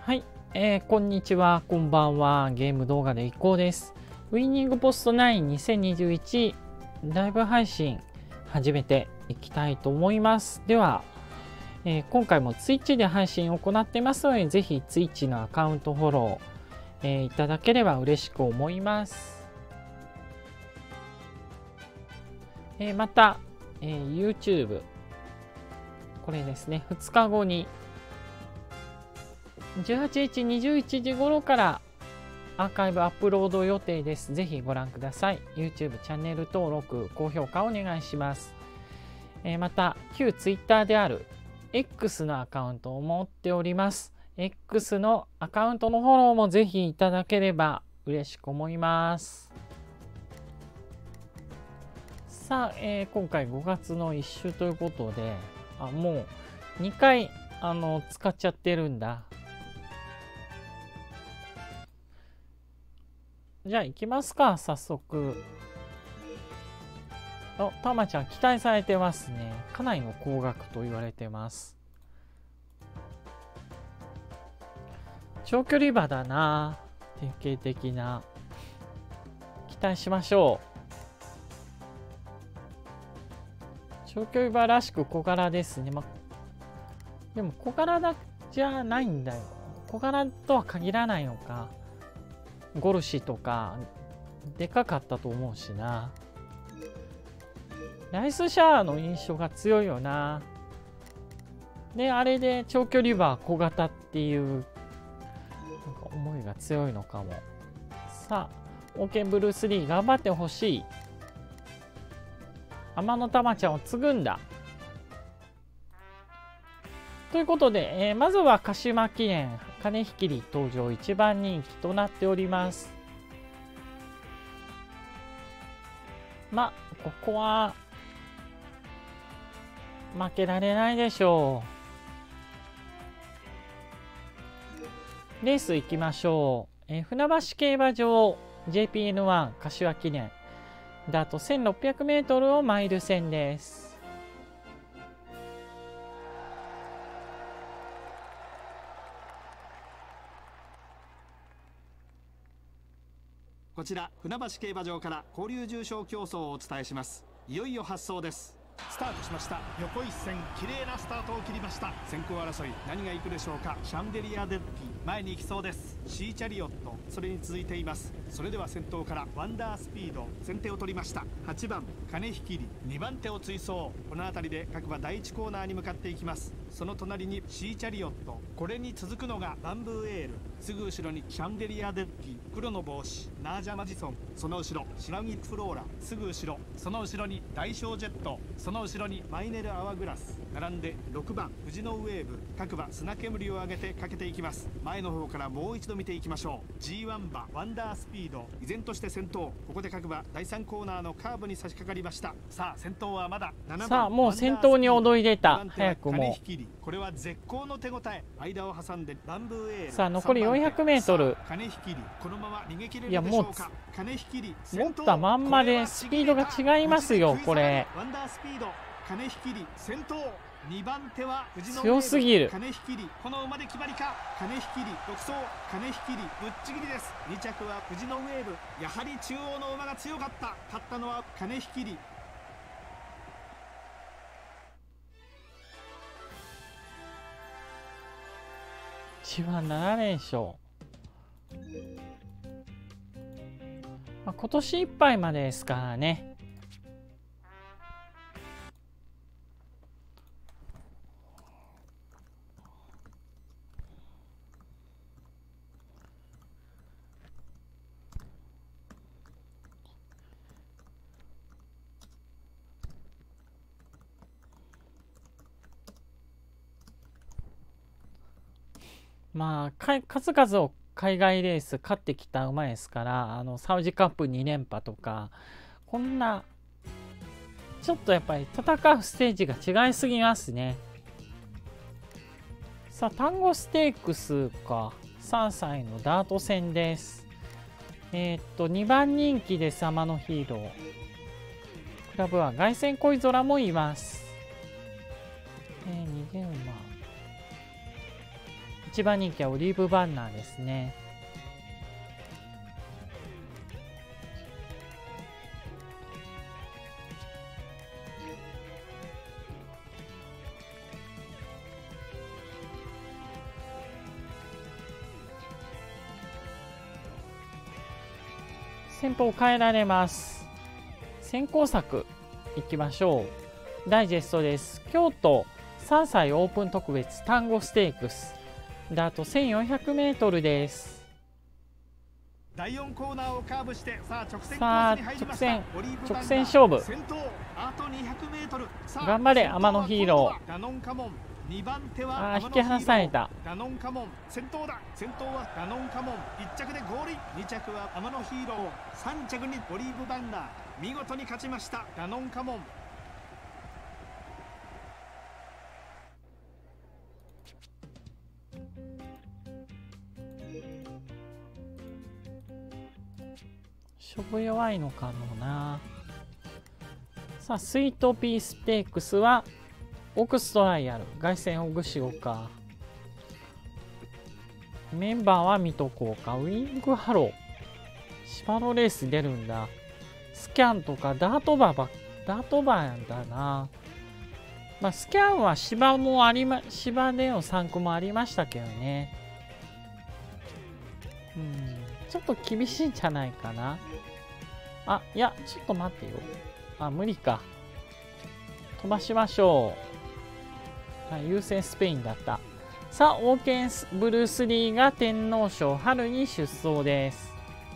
はい、こんにちは、こんばんは。ゲーム動画でいこうです。ウィニングポスト9-2021ライブ配信始めていきたいと思います。では、今回も Twitch で配信を行っていますので、ぜひ Twitch のアカウントフォロー、いただければ嬉しく思います。また、YouTube、これですね、2日後に18日21時頃からアーカイブアップロード予定です。ぜひご覧ください。YouTube チャンネル登録、高評価お願いします。また、旧 Twitter である X のアカウントを持っております。X のアカウントのフォローもぜひいただければ嬉しく思います。さあ、今回5月の1週ということで、もう2回使っちゃってるんだ。じゃあ行きますか、早速。たまちゃん期待されてますね。かなりの高額と言われてます。長距離馬だな。典型的な。期待しましょう。長距離馬らしく小柄ですね。でも小柄じゃないんだよ。小柄とは限らないのか。ゴルシとかでかかったと思うしな。ライスシャアの印象が強いよな。であれで長距離馬小型っていうなんか思いが強いのかも。さあオーケンブルース・リー頑張ってほしい。天の玉ちゃんを継ぐんだ。ということで、まずは鹿島記念金引きり登場1番人気となっております。ここは負けられないでしょう。レース行きましょう。船橋競馬場 JPN1 柏記念であと 1600m をマイル戦です。 こちら船橋競馬場から交流重賞競争をお伝えします。いよいよ発走です。スタートしました。横一線綺麗なスタートを切りました。先行争い何が行くでしょうか。シャンデリアデッキ前に行きそうです。シーチャリオットそれに続いています。それでは先頭からワンダースピード先手を取りました。8番金引きり2番手を追走。この辺りで各馬第1コーナーに向かっていきます。その隣にシーチャリオット、これに続くのがバンブーエール、すぐ後ろにシャンデリアデッキ、黒の帽子ナージャマジソン、その後ろシラミフローラ、すぐ後ろその後ろに大小ジェット、その後ろにマイネルアワーグラス、並んで6番富士のウェーブ、各馬砂煙を上げてかけていきます。前の方からもう一度見ていきましょう。 G1 馬ワンダースピード依然として先頭。ここで各馬第3コーナーのカーブに差し掛かりました。さあ先頭はまだ7番。 さあもう先頭に躍り出た。早くもこれは絶好の手応え。間を挟んでバンブーエール。 さあ残り 400m。 金引きりこのまま逃げ切れるいやでしょうか。金引きり持ったまんまでスピードが違いますよ。これワンダースピード金引きり先頭。2番手は藤野強すぎる。 金引きりこの馬で決まりか。金引きり独走金引きりぶっちぎりです。2着は藤野ウェーブ。やはり中央の馬が強かった。勝ったのは金引きり。 1番7連勝。今年いっぱいまでですからね。数々を海外レース勝ってきた馬ですから、サウジカップ2連覇とか、こんなちょっとやっぱり戦うステージが違いすぎますね。さあ単語ステークスか。3歳のダート戦です。2番人気です。天のヒーロー。クラブは凱旋恋空もいます。逃げ馬一番人気はオリーブバンナーですね。戦法を変えられます。先行作いきましょう。ダイジェストです。京都3歳オープン特別単語ステークスダート 1400m です。 第4コーナーをカーブして、さあ直線勝負。 先頭あと 200m。 頑張れ天野ヒーロー。 ガノンカモン2番手は引き離された。 ガノンカモン先頭だ。先頭はガノンカモン、1着でゴールイン。2着は天野ヒーロー、3着にオリーブバンナー。見事に勝ちましたガノンカモン。 勝負弱いのかもな。さあスイートピーステークスはオークストライアル凱旋オグシオか。メンバーは見とこうか。ウィングハロー、シバロレース出るんだ。スキャンとかダートバーだな。まあスキャンは芝での3区もありましたけどね。ちょっと厳しいんじゃないかな。あ、いや、ちょっと待ってよ。あ、無理か。飛ばしましょう。はい、優先スペインだった。さあ、オーケンブルース・リーが天皇賞春に出走です。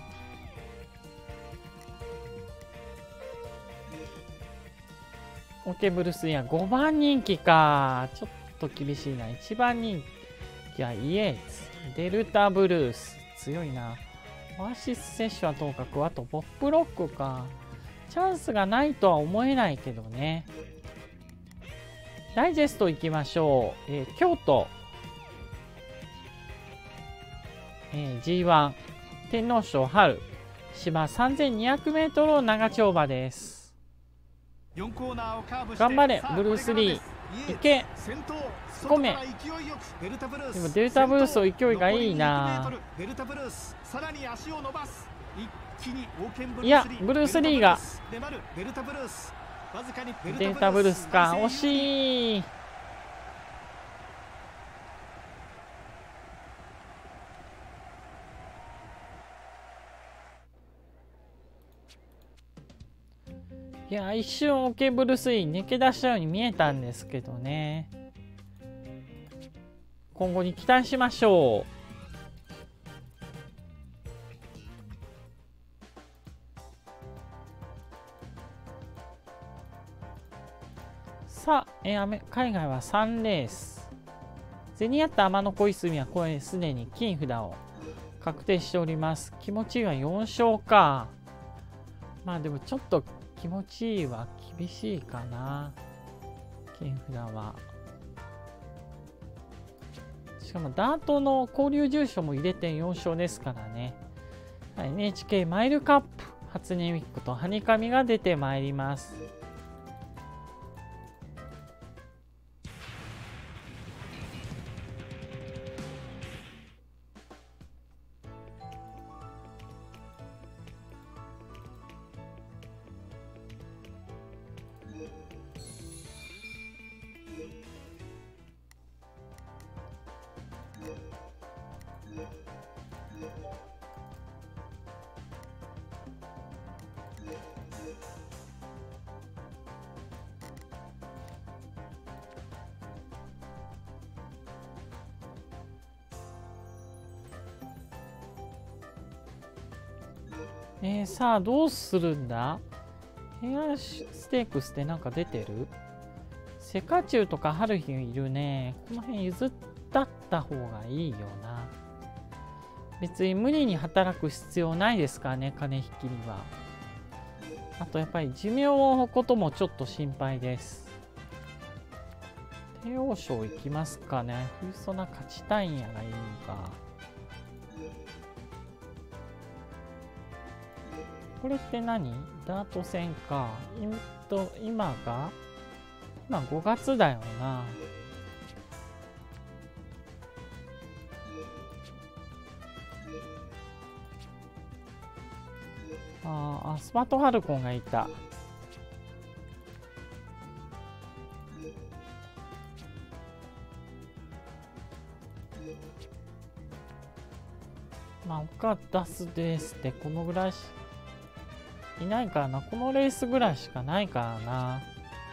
オーケンブルース・リーは5番人気か。ちょっと厳しいな。1番人気はイエーツ、デルタブルース。強いな。オアシス摂取はともかく、あとポップロックか。チャンスがないとは思えないけどね。ダイジェストいきましょう。京都、G1 天皇賞春芝 3200m を長丁場です。頑張れブルース・リー、いけ突っ込め。でもデルタブルースの勢いがいいな。いやブルース・リーがデルタブルースか。惜しい。いや一瞬オーケーブルース・リー抜け出したように見えたんですけどね。今後に期待しましょう。さあ、海外は3レース。ゼニアット天野小泉はこれすでに金札を確定しております。気持ちいいは4勝か。まあでもちょっと気持ちいいは厳しいかな。金札は。しかもダートの交流重賞も入れて4勝ですからね。NHK マイルカップ初音ウィックとハニカミが出てまいります。さあどうするんだ。ヘアステークスってなんか出てる。セカチュウとかハルヒいるね。この辺譲った方がいいよな。別に無理に働く必要ないですからね、金引きには。あとやっぱり寿命のこともちょっと心配です。帝王賞いきますかね。冬ソナ勝ちたいんやがいいのか。これって何？ダート戦か。今5月だよな。 スマートファルコンがいた。まあ他出すレースってこのぐらいいないからな。このレースぐらいしかないからな。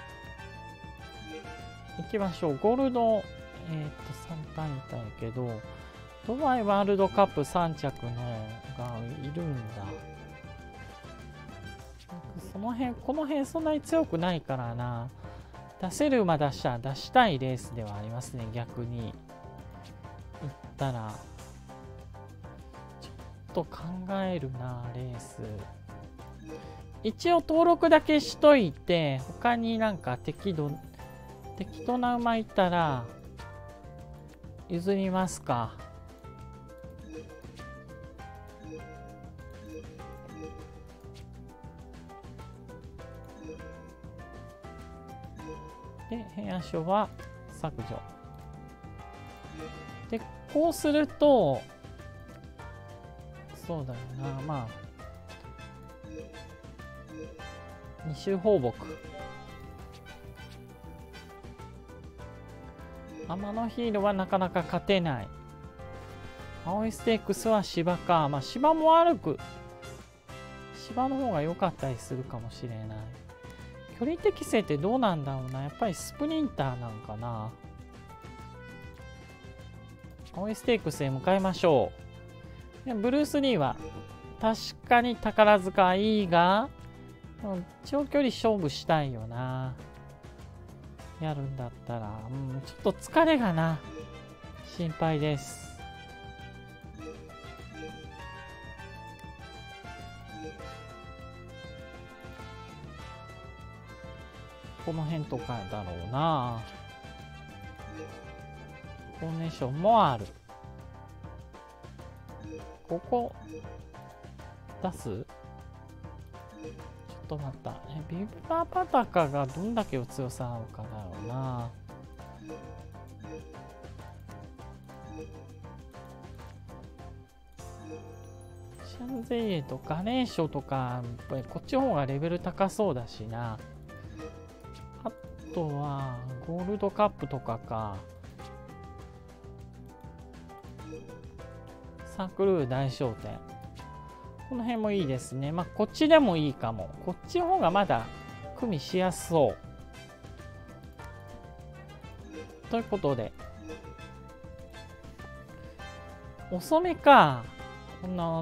行きましょう。ゴールド、3単いたんやけど、ドバイワールドカップ3着のがいるんだ。この辺そんなに強くないからな。出せる馬出したいレースではありますね。逆に言ったらちょっと考えるな。レース一応登録だけしといて、他になんか適当な馬いたら譲りますか。で、平野書は削除。で、こうすると、そうだよな、まあ、2周放牧。天のヒールはなかなか勝てない。青いステークスは芝か。まあ、芝も悪く、芝の方が良かったりするかもしれない。距離適性ってどうなんだろうな。やっぱりスプリンターなんかな。青いステークスへ向かいましょう。でブルース・リーは確かに宝塚いいが、長距離勝負したいよな。やるんだったら、ちょっと疲れがな、心配です。この辺とかだろうな。コーネーションもある。ここ出す？ちょっと待った。ビブラパタカがどんだけ強さあるかだろうな。シャンゼイエとガネーショとか、やっぱりこっちの方がレベル高そうだしな。あとはゴールドカップとかか。サンクルー大商店。この辺もいいですね。まあ、こっちでもいいかも。こっちの方がまだ組みしやすそう。ということで。遅めか。こんな。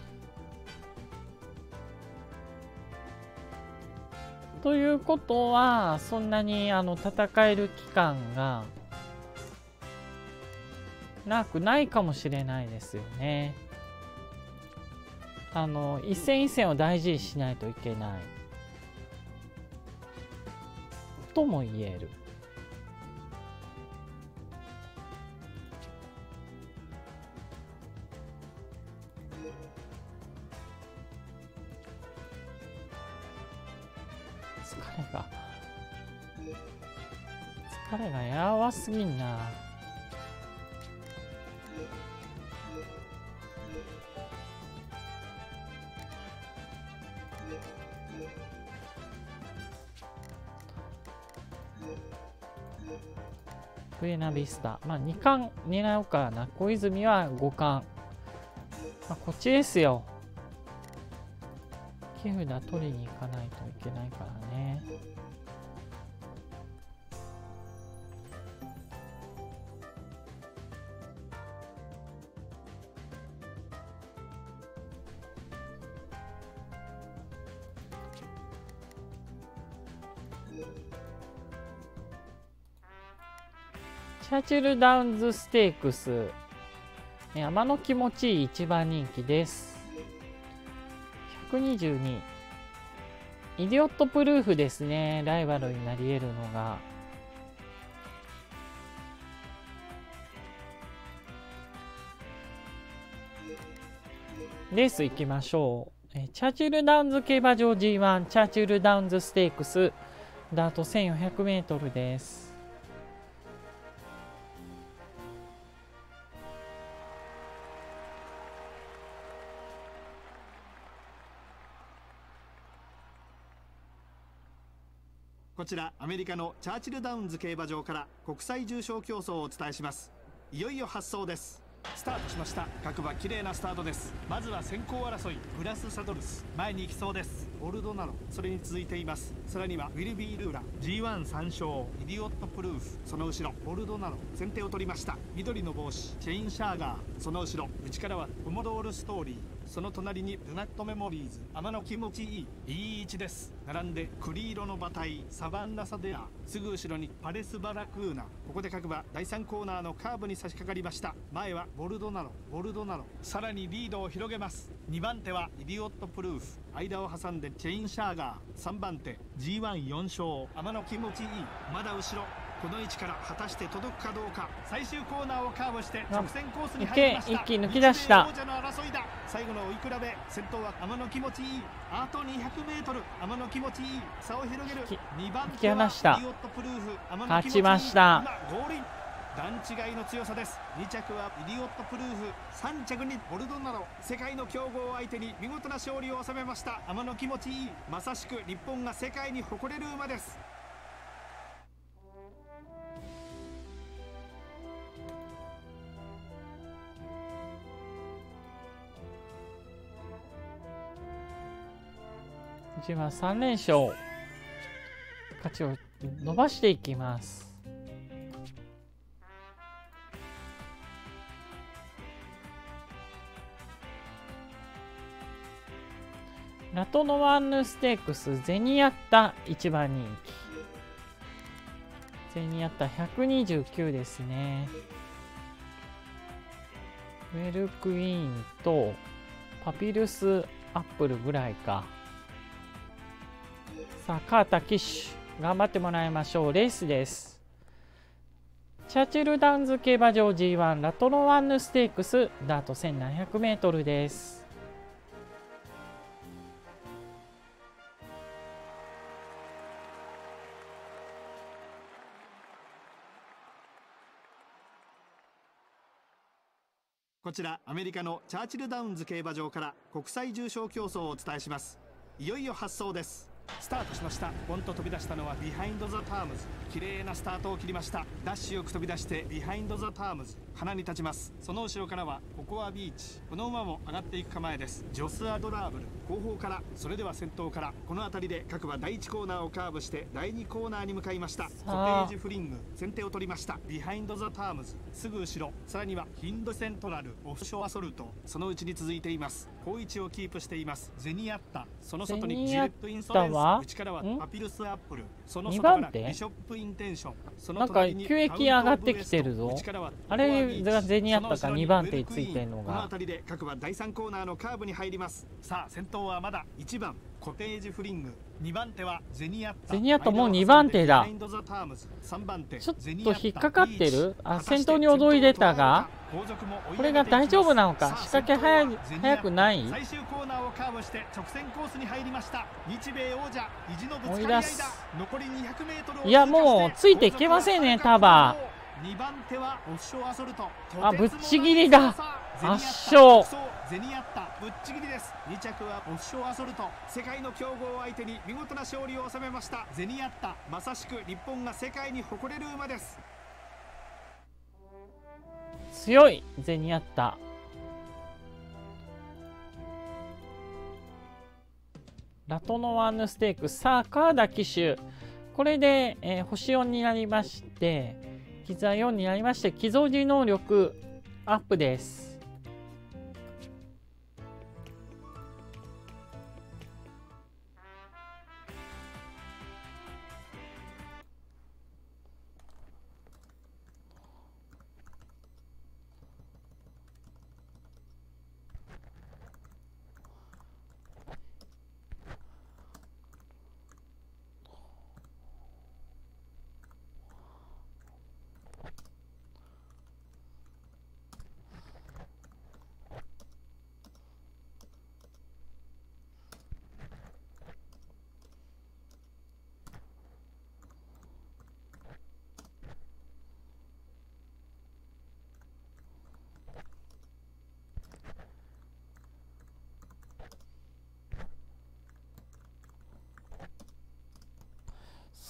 ということは、そんなに戦える期間がなくないかもしれないですよね。一戦一戦を大事にしないといけないとも言える。疲れがやばすぎんな。ブエナビスタ。まあ2冠狙うからな。小泉は5冠。まあ、こっちですよ。木札取りに行かないといけないからね。チャーチルダウンズステークス。山の気持ちいい一番人気です。122。イディオットプルーフですね。ライバルになり得るのが。レース行きましょう。チャーチルダウンズ競馬場 G1 チャーチルダウンズステークスダート 1400m です。 こちらアメリカのチャーチルダウンズ競馬場から国際重賞競争をお伝えします。いよいよ発走です。スタートしました。各馬綺麗なスタートです。まずは先行争い、グラスサドルス前に行きそうです。オルドナロそれに続いています。さらにはウィルビー・ルーラ G13 勝、イディオットプルーフ、その後ろオルドナロ先手を取りました。緑の帽子チェインシャーガー、その後ろ内からはコモドールストーリー、その隣にルナットメモリーズ、天の気持ちいい位置です。並んで栗色の馬体サバンナサデア、すぐ後ろにパレスバラクーナ。ここで各馬第3コーナーのカーブに差し掛かりました。前はボルドナロさらにリードを広げます。2番手はイディオットプルーフ、間を挟んでチェインシャーガー、3番手 G14 勝天の気持ちいい、まだ後ろこの位置から果たして届くかどうか。最終コーナーをカーブして直線コースに入りました。 一気に抜き出した。 王者の争いだ。最後の追い比べ、先頭は天の気持ちいい、あと 200m 天の気持ちいい、差を広げる。2番手はイディオットプルーフ、天の気持ちいい、 勝ちました。 今ゴールイン。段違いの強さです。2着はイディオットプルーフ、3着にボルドナロ、世界の強豪を相手に見事な勝利を収めました。天の気持ちいい、まさしく日本が世界に誇れる馬です。 G1 3連勝、勝ちを伸ばしていきます。ラトノワンヌステークスゼニアッタ1番人気、ゼニアッタ129ですね。ウェルクイーンとパピルスアップルぐらいか。さあカータ騎手頑張ってもらいましょう。レースです。チャーチルダウンズ競馬場 G1 ラトノワンヌステークスダート 1700m です。 こちらアメリカのチャーチルダウンズ競馬場から国際重賞競争をお伝えします。いよいよ発走です。スタートしました。ポンと飛び出したのはビハインドザタームズ、綺麗なスタートを切りました。ダッシュよく飛び出してビハインドザタームズ鼻に立ちます。その後ろからはココアビーチ、この馬も上がっていく構えです。ジョスアドラーブル後方から、それでは先頭からこの辺りで各馬第1コーナーをカーブして第2コーナーに向かいました。コテージフリング先手を取りました。ビハインドザタームズすぐ後ろ、さらにはヒンドセントラルオフショアソルト、そのうちに続いています。好位置をキープしていますゼニアッタ、その外にジレットインソレンス、内からはパピルスアップル、その外からビショップインテンション、その隣になんか9駅上がってきてるぞ。あれがゼニアッタか2番手についてるのが。 この辺りで各馬第3コーナーのカーブに入ります。さあ先頭はまだ1番コテージフリング、2番手はゼニアッタ。 ゼニアッタもう2番手だ。 ちょっと引っかかってる。あ、先頭に躍り出たが、これが大丈夫なのか。仕掛け早くない。 最終コーナーをカーブして直線コースに入りました。日米王者意地のぶつかり合いだ。残り 200m をいやもうついていけませんねタバ。 2番手はオフショアソルト、 あ、ぶっちぎりだ。圧勝。 ゼニアッタぶっちぎりです。2着はオフショアソルト、世界の強豪を相手に見事な勝利を収めました。ゼニアッタまさしく日本が世界に誇れる馬です。 強いゼニアッタ。ラトノワンヌステークス、さあカーダ騎手これで、星4になりまして、膝4になりまして、寄贈時能力アップです。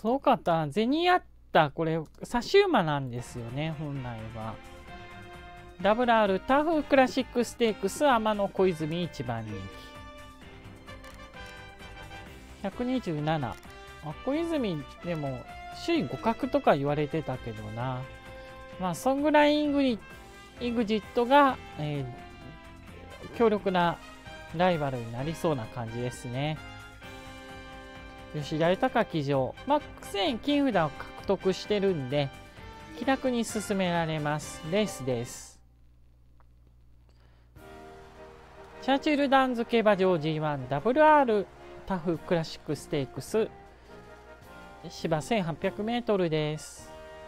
そうかった。ゼニアッタ、これ、差し馬なんですよね、本来は。WR タフクラシックステークス天野小泉1番人気。127。小泉でも首位互角とか言われてたけどな。まあ、ソングラインイグジットが、強力なライバルになりそうな感じですね。吉田豊騎乗。まあ、すでに金札を獲得してるんで、気楽に進められます。レースです。チャーチルダウンズ競馬場 G1WR タフクラシックステークス芝 1800m です。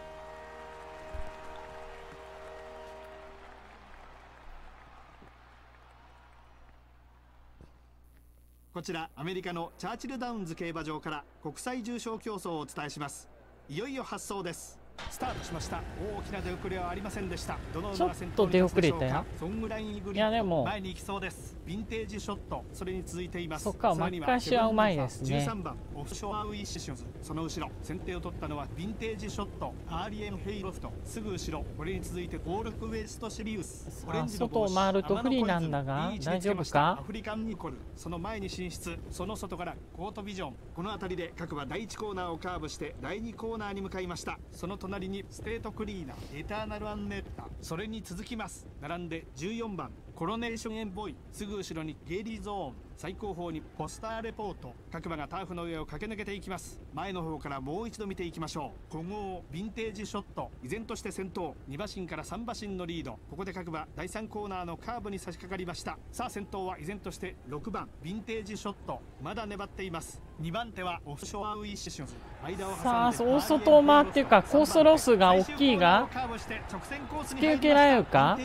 こちらアメリカのチャーチルダウンズ競馬場から国際重賞競争をお伝えします。いよいよ発走です。スタートしました。大きな出遅れはありませんでした。どの馬が先頭に立つでしょうか。ソングラインイグリッド前に行きそうです。ヴィンテージショット、それに続いています。 そっか、巻き返しはうまいですね。 13番オフショアウィッシュズ、その後ろ先手を取ったのはヴィンテージショット、アーリエンヘイロフト、すぐ後ろこれに続いてオールクウエストシリウス、オレンジの外を回ると不利なんだが大丈夫か。 アフリカンニコル、その前に進出、その外からコートビジョン。この辺りで各馬第1コーナーをカーブして第2コーナーに向かいました。その隣にステートクリーナ、エターナルアンネッタ、それに続きます。並んで14番コロネーションエンボイ、すぐ後ろにゲイリーゾーン、最後方にポスターレポート。各馬がターフの上を駆け抜けていきます。前の方からもう一度見ていきましょう。古豪ヴィンテージショット、依然として先頭、2馬身から3馬身のリード。ここで各馬第3コーナーのカーブに差し掛かりました。さあ先頭は依然として6番ヴィンテージショット、まだ粘っています。2番手はオフショアウィッシュズ、間を挟んでさあ大外を回っていうかコースロスが大きいが突き受けられるか。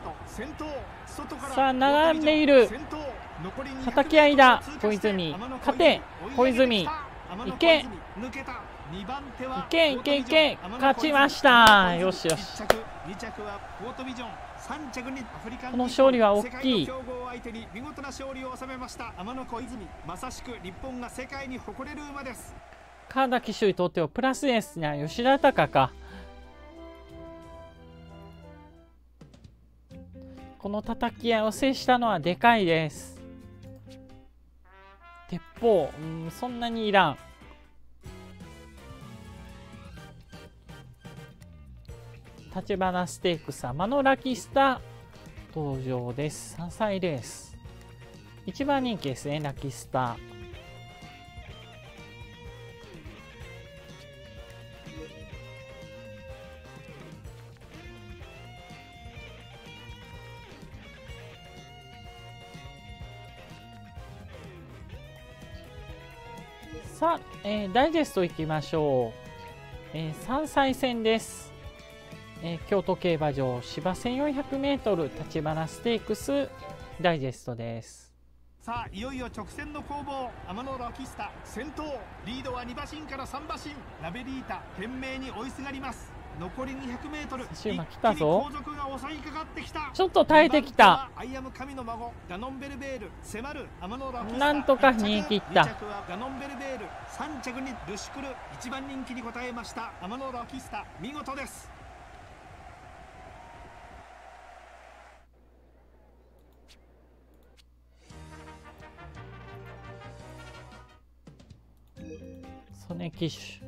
さあ並んでいる、叩き合いだ。小泉勝て、小泉いけいけいけいけ、勝ちました。よしよし、この勝利は大きい。 見事な勝利を収めました天野小泉、まさしく日本が世界に誇れる馬です。 川田騎手にとってはプラスですね。吉田隆か。この叩き合いを制したのはでかいです。鉄砲、そんなにいらん。立花ステークス天野ラキスタ登場です。3歳レース1番人気ですね、ラキスタ。さあ、ダイジェストいきましょう。3歳戦です。京都競馬場芝 1400m 立花ステークスダイジェストです。 さあいよいよ直線の攻防、天野ラキスタ先頭、リードは2馬身から3馬身、ラベリータ懸命に追いすがります。残り 200m、 一気に後続が襲いかかってきた。 ちょっと耐えてきた。 アイアム神の孫ダノンベルベール、迫る天野ラキスタ、 なんとか逃げ切った。 2着はダノンベルベール、3着にルシクル、1番人気に応えました天野ラキスタ、見事です。曽根騎手、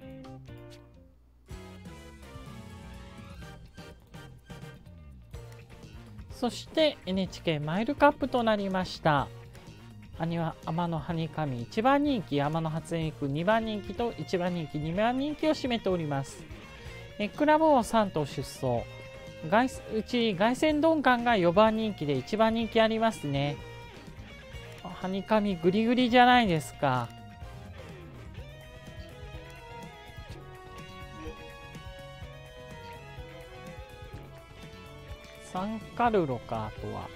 そして NHK マイルカップとなりました。兄は天野ハニカミ1番人気、天野初音ミク2番人気と1番人気2番人気を占めております。クラブ王3頭出走、うち凱旋鈍感が4番人気で1番人気ありますね。ハニカミグリグリじゃないですか。サンカルロか、あとは。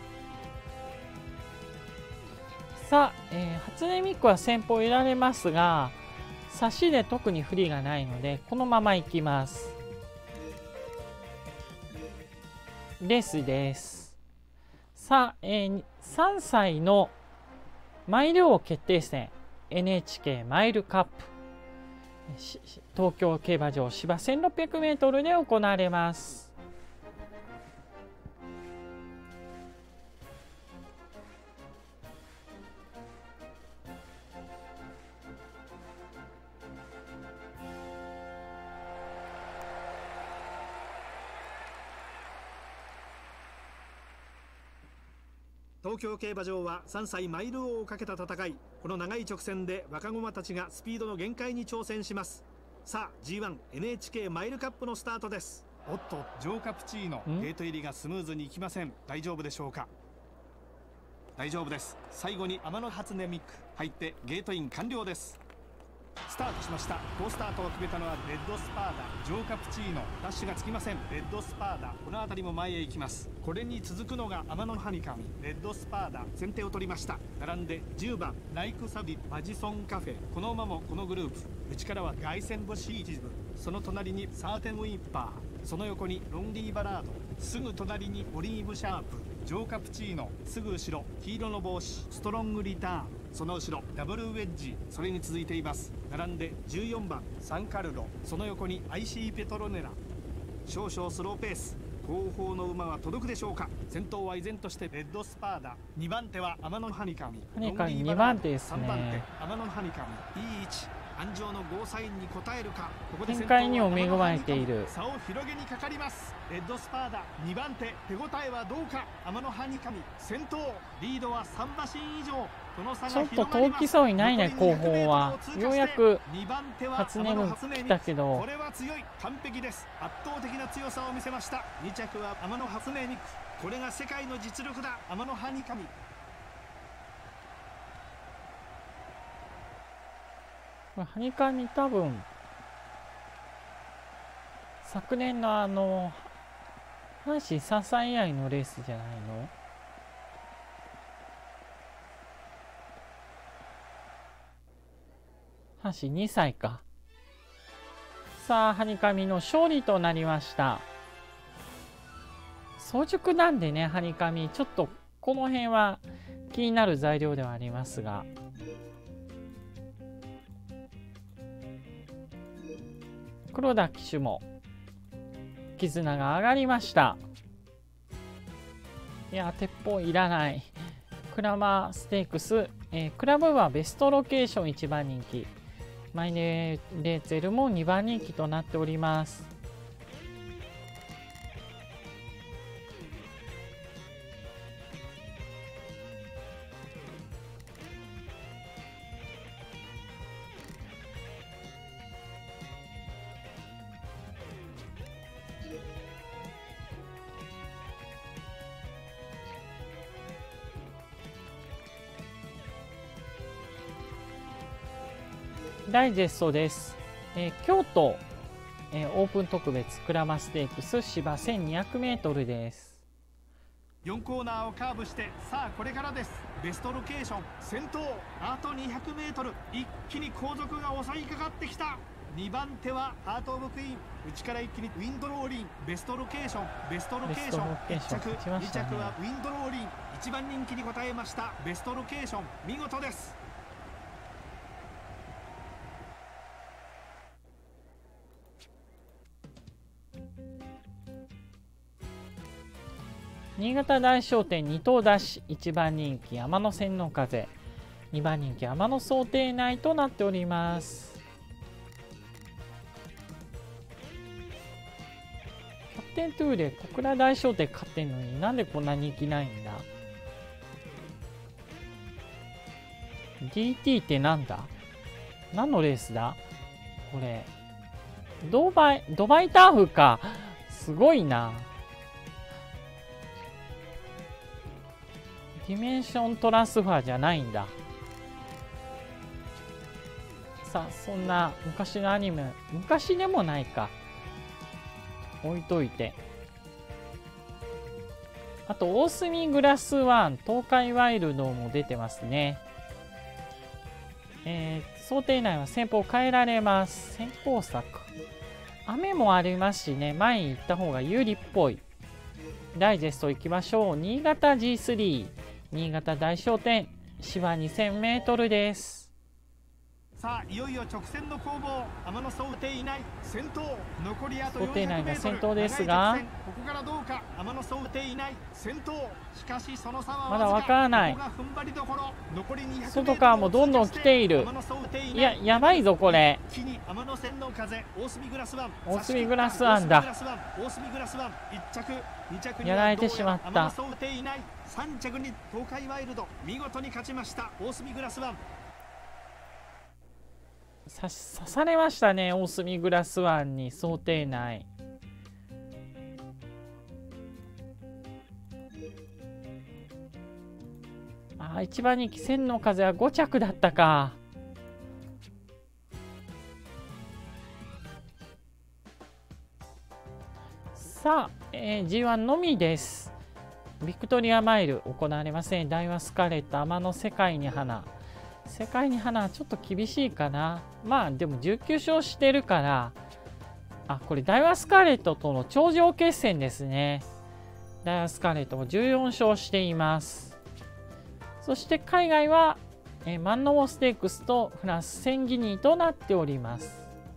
さあ、初音ミクは先方いられますが、差しで特に不利がないので、このままいきます。レースです。さあ、3歳のマイル王決定戦 NHK マイルカップ。 東京競馬場芝 1600m で行われます。 東京競馬場は3歳マイル王をかけた戦い。この長い直線で若駒たちがスピードの限界に挑戦します。さあ G1NHK マイルカップのスタートです。おっとジョーカプチーノ、ゲート入りがスムーズにいきません。大丈夫でしょうか。大丈夫です。最後に天野初音ミック入ってゲートイン完了です。スタートしました。好スタートを決めたのはレッドスパーダ、ジョーカプチーノ。ダッシュがつきません。レッドスパーダ、この辺りも前へ行きます。これに続くのが天野ハニカミ。レッドスパーダ先手を取りました。並んで10番ライクサビマジソンカフェ。この馬もこのグループ。内からは凱旋ボシーチズム、その隣にサーテンウィッパー、その横にロンリーバラード、すぐ隣にオリーブシャープ、ジョーカプチーノ、すぐ後ろ黄色の帽子ストロングリターン、その後ろダブルウェッジ、それに続いています。並んで14番サンカルロ、その横に IC ペトロネラ。少々スローペース、後方の馬は届くでしょうか。先頭は依然としてレッドスパーダ、2番手は天野ハニカミ、 2番手ですね。 3番手天野ハニカミ、いい位置。安城のゴーサインに応えるか。ここで展開にも恵まれている。 差を広げにかかります。レッドスパーダ2番手、手応えはどうか。天野ハニカミ先頭、リードは3馬身以上。 ちょっと遠きそうにないね。後方はようやく初音も来たけど、 これは強い、完璧です。圧倒的な強さを見せました。2着は天野初音ミック、これが世界の実力だ。天野ハニカミ。 ハニカミ多分昨年の阪神3歳以来のレースじゃないの。阪神2歳か。さあハニカミの勝利となりました。早熟なんでね、ハニカミちょっとこの辺は気になる材料ではありますが、黒田騎手も絆が上がりました。いや鉄砲いらない。クラマーステークス、クラブはベストロケーション1番人気、マイネレーツェルも2番人気となっております。ダイジェストです。京都、オープン特別クラマステークス芝 1200m です。 4コーナーをカーブして、さあこれからです。ベストロケーション先頭、あと 200m、 一気に後続が襲いかかってきた。2番手はハート・オブ・クイーン、内から一気にウィンドローリン、ベストロケーションベストロケーション、1着2着はウィンドローリン、1番人気に応えました。ベストロケーション見事です。 新潟大商店2頭出し、1番人気天野千の風、2番人気天野想定内となっております。キャプテントゥーで小倉大商店勝ってんのになんでこんな人気ないんだ。 DT ってなんだ、何のレースだこれ。ドバイターフか、すごいな。ディメンショントランスファーじゃないんだ。さあそんな昔のアニメ、昔でもないか、置いといて、あと大隅グラスワン東海ワイルドも出てますね。想定内は先方変えられます。先行策雨もありますしね、前に行った方が有利っぽい。ダイジェストいきましょう。新潟 G3 新潟大商店芝 2000m です。 さあいよいよ直線の攻防。天野想定いない先頭。残りあと400メートル。 想定内が先頭ですが、 ここからどうか。天野想定いない先頭。しかしその差はまだわからない。外からもどんどん来ている。いや、やばいぞこれ。大隅グラスワンだ。やられてしまった。 3着に東海ワイルド、見事に勝ちました大隅グラスワン。 刺されましたね、大隅グラスワンに。想定内。一番人気千の風は5着だったか。さあ、G1 のみです。ビクトリアマイル行われません。ダイワスカレット、天の世界に花。世界に花はちょっと厳しいかな。まあでも19勝してるから、これダイワスカレットとの頂上決戦ですね。ダイワスカレットも14勝しています。そして海外は、マンノモステークスとフランスセンギニーとなっております。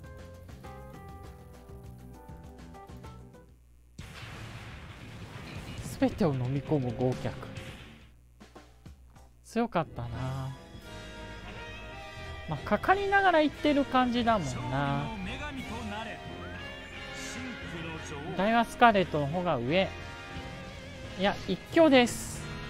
すべてを飲み込む豪脚。強かったな。まあ、かかりながら行ってる感じだもんな。ダイワスカレットの方が上。いや、一強です。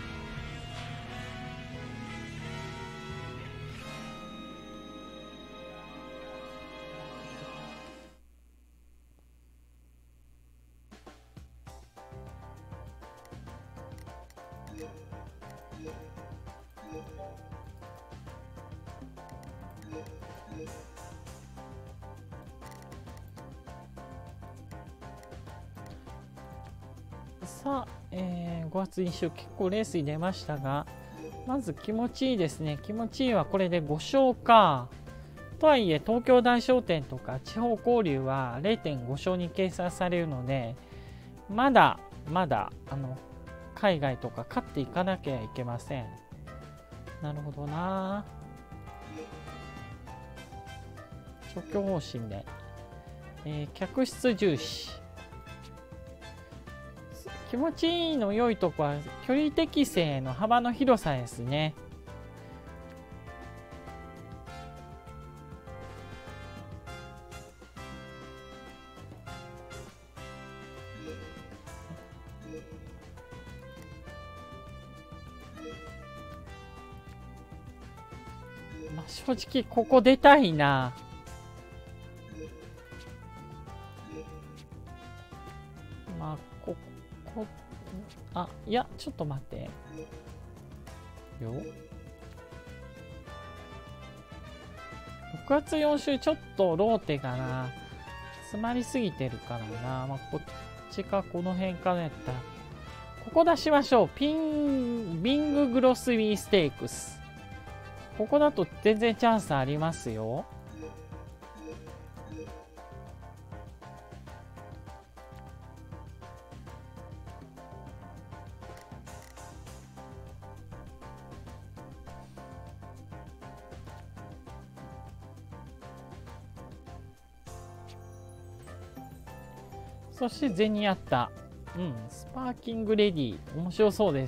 さあ、5月1週結構レースに出ましたが、まず気持ちいいですね。気持ちいいはこれで5勝か。とはいえ東京大商店とか地方交流は 0.5 勝に計算されるので、まだ海外とか勝っていかなきゃいけません。なるほどな。消去方針で、客室重視。気持ちいいの良いとこは距離適正の幅の広さですね。まあ、正直ここ出たいな。まあいやちょっと待ってよ。6月4週ちょっとローテがな詰まりすぎてるからな。まあ、こっちかこの辺からやったらここ出しましょう。ビンググロスビーステークス。ここだと全然チャンスありますよ。そしてゼニアッタ。スパーキングレディ。面白そうです。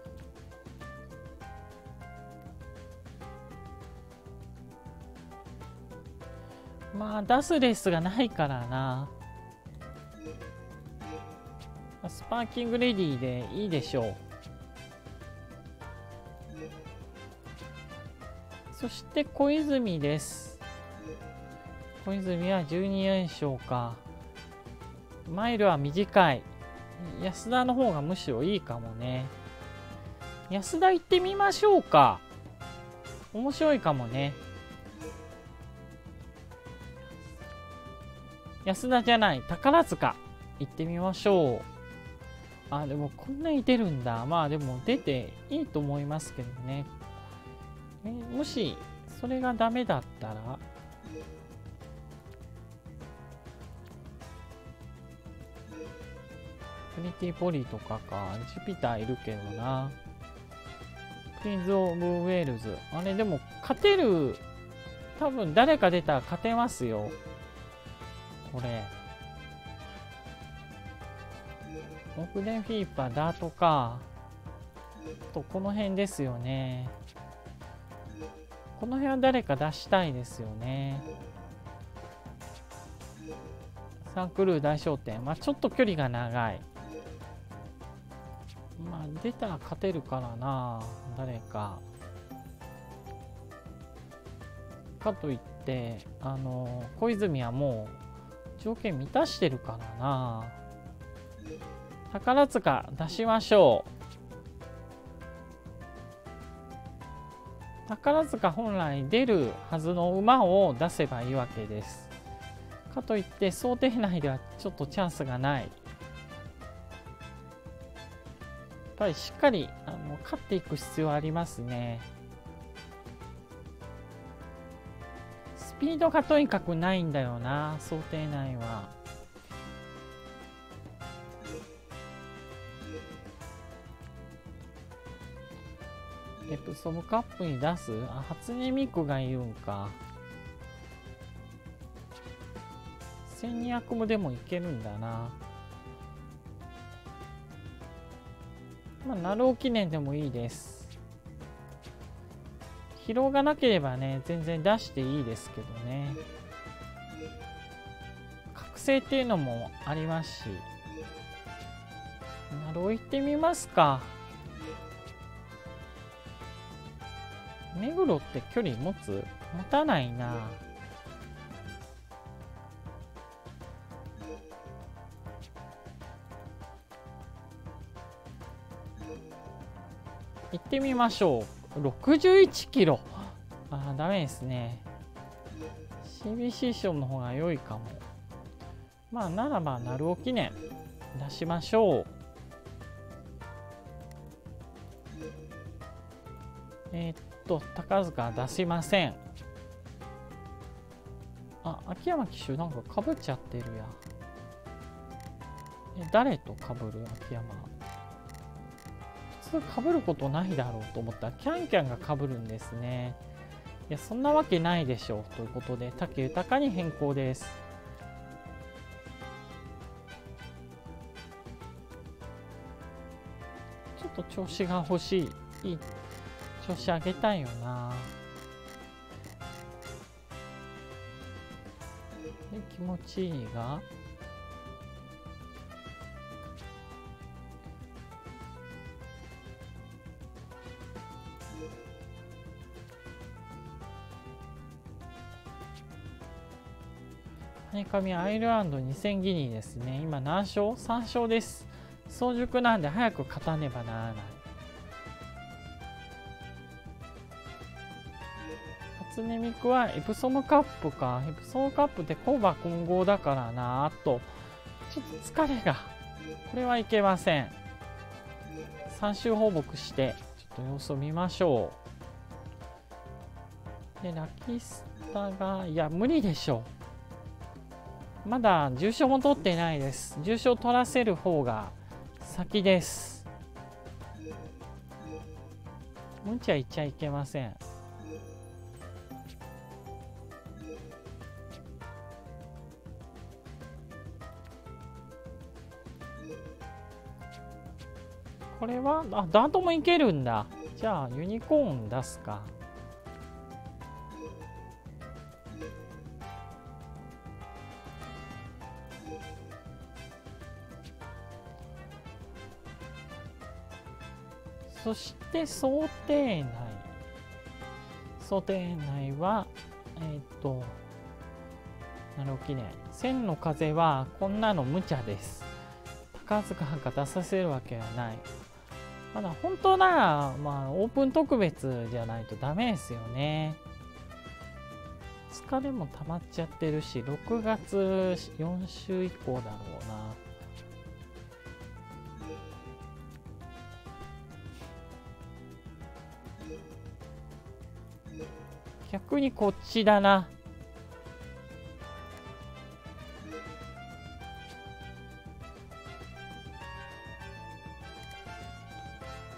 まあ、出すレースがないからな。スパーキングレディでいいでしょう。そして小泉です。小泉は12連勝か。マイルは短い。安田の方がむしろいいかもね。安田行ってみましょうか。面白いかもね。安田じゃない、宝塚行ってみましょう。でもこんなに出るんだ。まあでも出ていいと思いますけどね。もしそれがダメだったら、トリニティポリとかか。ジュピターいるけどな。プリンズ・オブ・ウェールズ。あれでも勝てる多分誰か出たら勝てますよ。これ。オープデンフィーパー、ダートか。と、この辺ですよね。この辺は誰か出したいですよね。サンクルー大商店。まあちょっと距離が長い。まあ出たら勝てるからな。誰か。かといって、小泉はもう条件満たしてるからな。宝塚出しましょう。宝塚本来出るはずの馬を出せばいいわけです。かといって想定内ではちょっとチャンスがない。やっぱりしっかり勝っていく必要ありますね。スピードがとにかくないんだよな、想定内は。エプソムカップに出す？あ、初音ミクがいるんか。1200もでもいけるんだな。まあ、ナロー記念でもいいです。疲労がなければね、全然出していいですけどね。覚醒っていうのもありますし。ナロー行ってみますか。目黒って距離持たないな。行ってみましょう。61キロ。あ、ダメですね。CBC 賞の方が良いかも。まあ、ならば、ナルオ記念出しましょう。高塚出しません。あ、秋山騎手なんかかぶっちゃってるや。誰とかぶる？秋山。普通かぶることないだろうと思ったらキャンキャンがかぶるんですね。いや、そんなわけないでしょうということで武豊に変更です。ちょっと調子が欲しい。いい調子上げたいよな。で、気持ちいいがハニカミアイルランド2000ギニーですね。今何勝？ 3 勝です。早熟なんで早く勝たねばならない。初音ミクはエプソムカップか。エプソムカップってコーバ混合だからな。あと、ちょっと疲れが。これはいけません。3周放牧して、ちょっと様子を見ましょう。で、ラキスタが、いや、無理でしょう。まだ重賞も取っていないです。重賞取らせる方が先です。無茶言っちゃいけません。これは、あ、ダートもいけるんだ。じゃあ、ユニコーン出すか。そして、想定内は、ナロー記念。千の風は、こんなの無茶です。宝塚なんか出させるわけはない。まだ本当なら、まあ、オープン特別じゃないとダメですよね。疲れも溜まっちゃってるし、6月4週以降だろうな。逆にこっちだ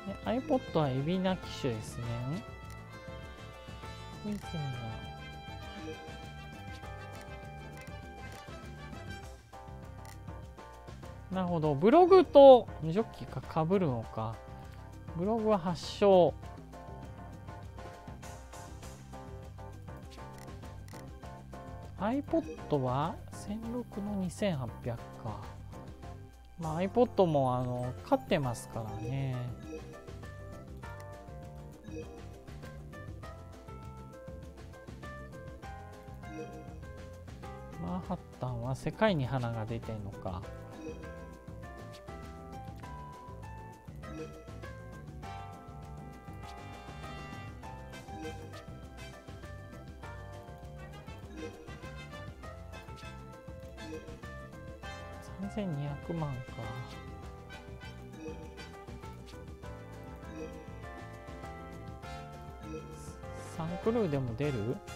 な。iPod はエビナ機種ですね。小泉がなるほど。ブログとジョッキーか被るのか。ブログは8勝。iPod は1006の2800か。まあ iPod も勝ってますからね。マンハッタンは世界に花が出てんのか。3200万か。サンクルーでも出る？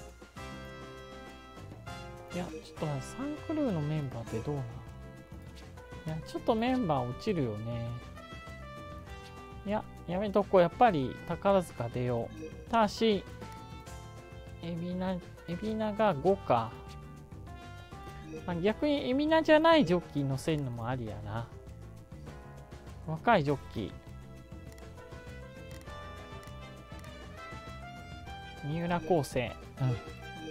いや、ちょっと待って、サンクルーのメンバーってどうなん？いや、ちょっとメンバー落ちるよね。いや、やめとこう。やっぱり宝塚出よう。ただし、エビナが5か。逆にエビナじゃないジョッキー乗せるのもありやな。若いジョッキー。三浦康生。うん。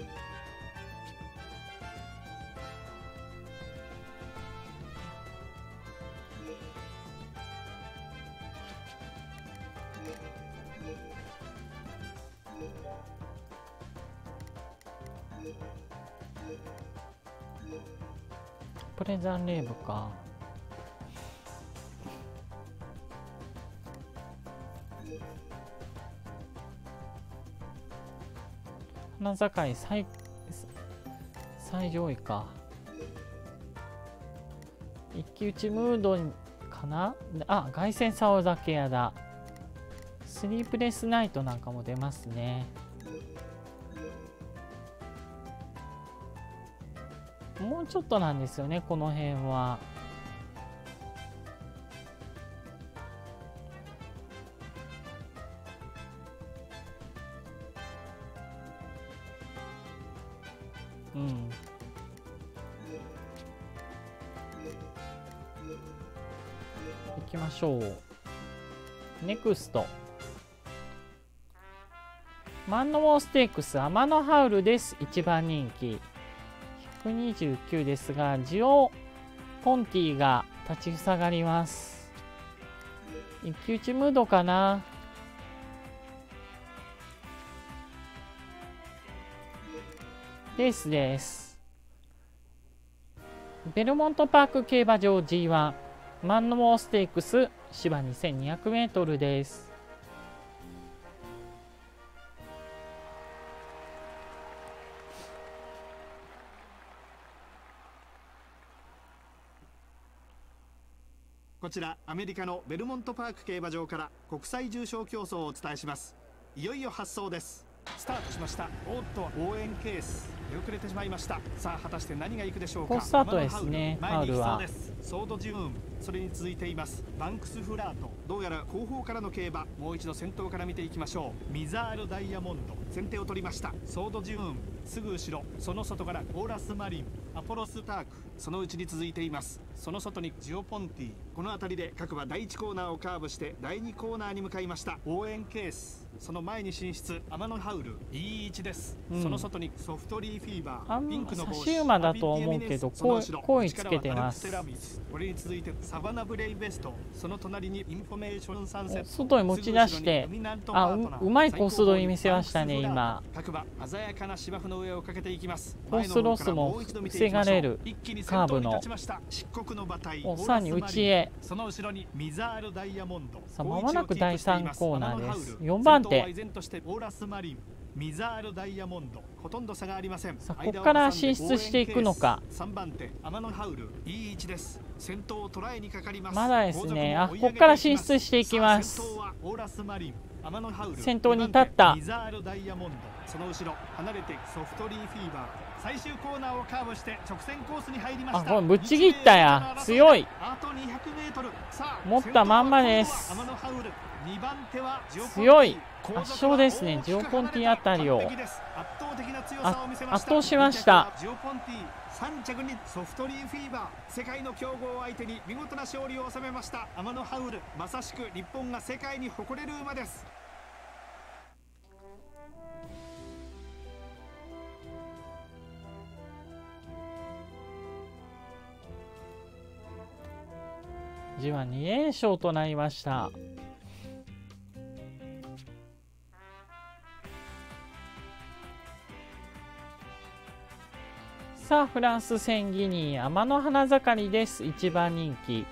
プレザンレーブか。花境最上位か。一騎打ちムードかな。あ、凱旋竿酒屋だ。スリープレスナイトなんかも出ますね。もうちょっとなんですよね、この辺は。うん。行きましょう。ネクスト。マンノモーステークス、アマノハウルです。一番人気。129ですが、ジオポンティが立ちふさがります。一騎打ちムードかな。レースです。ベルモントパーク競馬場 G1 マンノモーステークス芝 2200m です。 こちらアメリカのベルモントパーク競馬場から国際重賞競争をお伝えします。いよいよ発走です。スタートしました。おっと応援ケース出遅れてしまいました。さあ果たして何が行くでしょうか。 好スタートですね。ハウルはソードジューン、それに続いていますバンクスフラート。どうやら後方からの競馬、もう一度先頭から見ていきましょう。ミザールダイヤモンド先手を取りました。ソードジューンすぐ後ろ、その外からオーラスマリン、アポロスターク、そのうちに続いています。その外にジオポンティ。この辺りで各馬第1コーナーをカーブして第2コーナーに向かいました。応援ケース、その前に進出アマノハウル E1 です、その外にソフトリーフィーバー、ピンクの帽子、 差し馬だと思うけど声つけてます。 これに続いてサバナブレイベスト、その隣にインフォメーションサンセット、 外に持ち出して、うまいコース取り見せましたね。今各馬鮮やかな芝生の上をかけていきます。 コースロスも防がれるカーブのさらに内へ。 その後ろにミザールダイヤモンド。 さあ間もなく第3コーナーです。4番手。 ミザールダイヤモンド、ほとんど差がありません。 さあここから進出していくのか。 3番手アマノハウル E1 です。先頭を捉えにかかります。 まだですね。あ、ここから進出していきます。先頭に立ったミザールダイヤモンド、その後ろ離れてソフトリーフィーバー、 最終コーナーをカーブして直線コースに入りました。 あ、これぶっちぎったや。強い。 あと200メートル。さあ、 持ったまんまです。 天野ハウル。2番手は強い。圧勝ですね。ジオポンティあたりを圧倒しました。 ジオポンティ3着にソフトリーフィーバー、世界の強豪を相手に見事な勝利を収めました天野ハウル。まさしく日本が世界に誇れる馬です。 G1 2連勝となりました。さあ、フランスセンギニー天の花盛りです。1番人気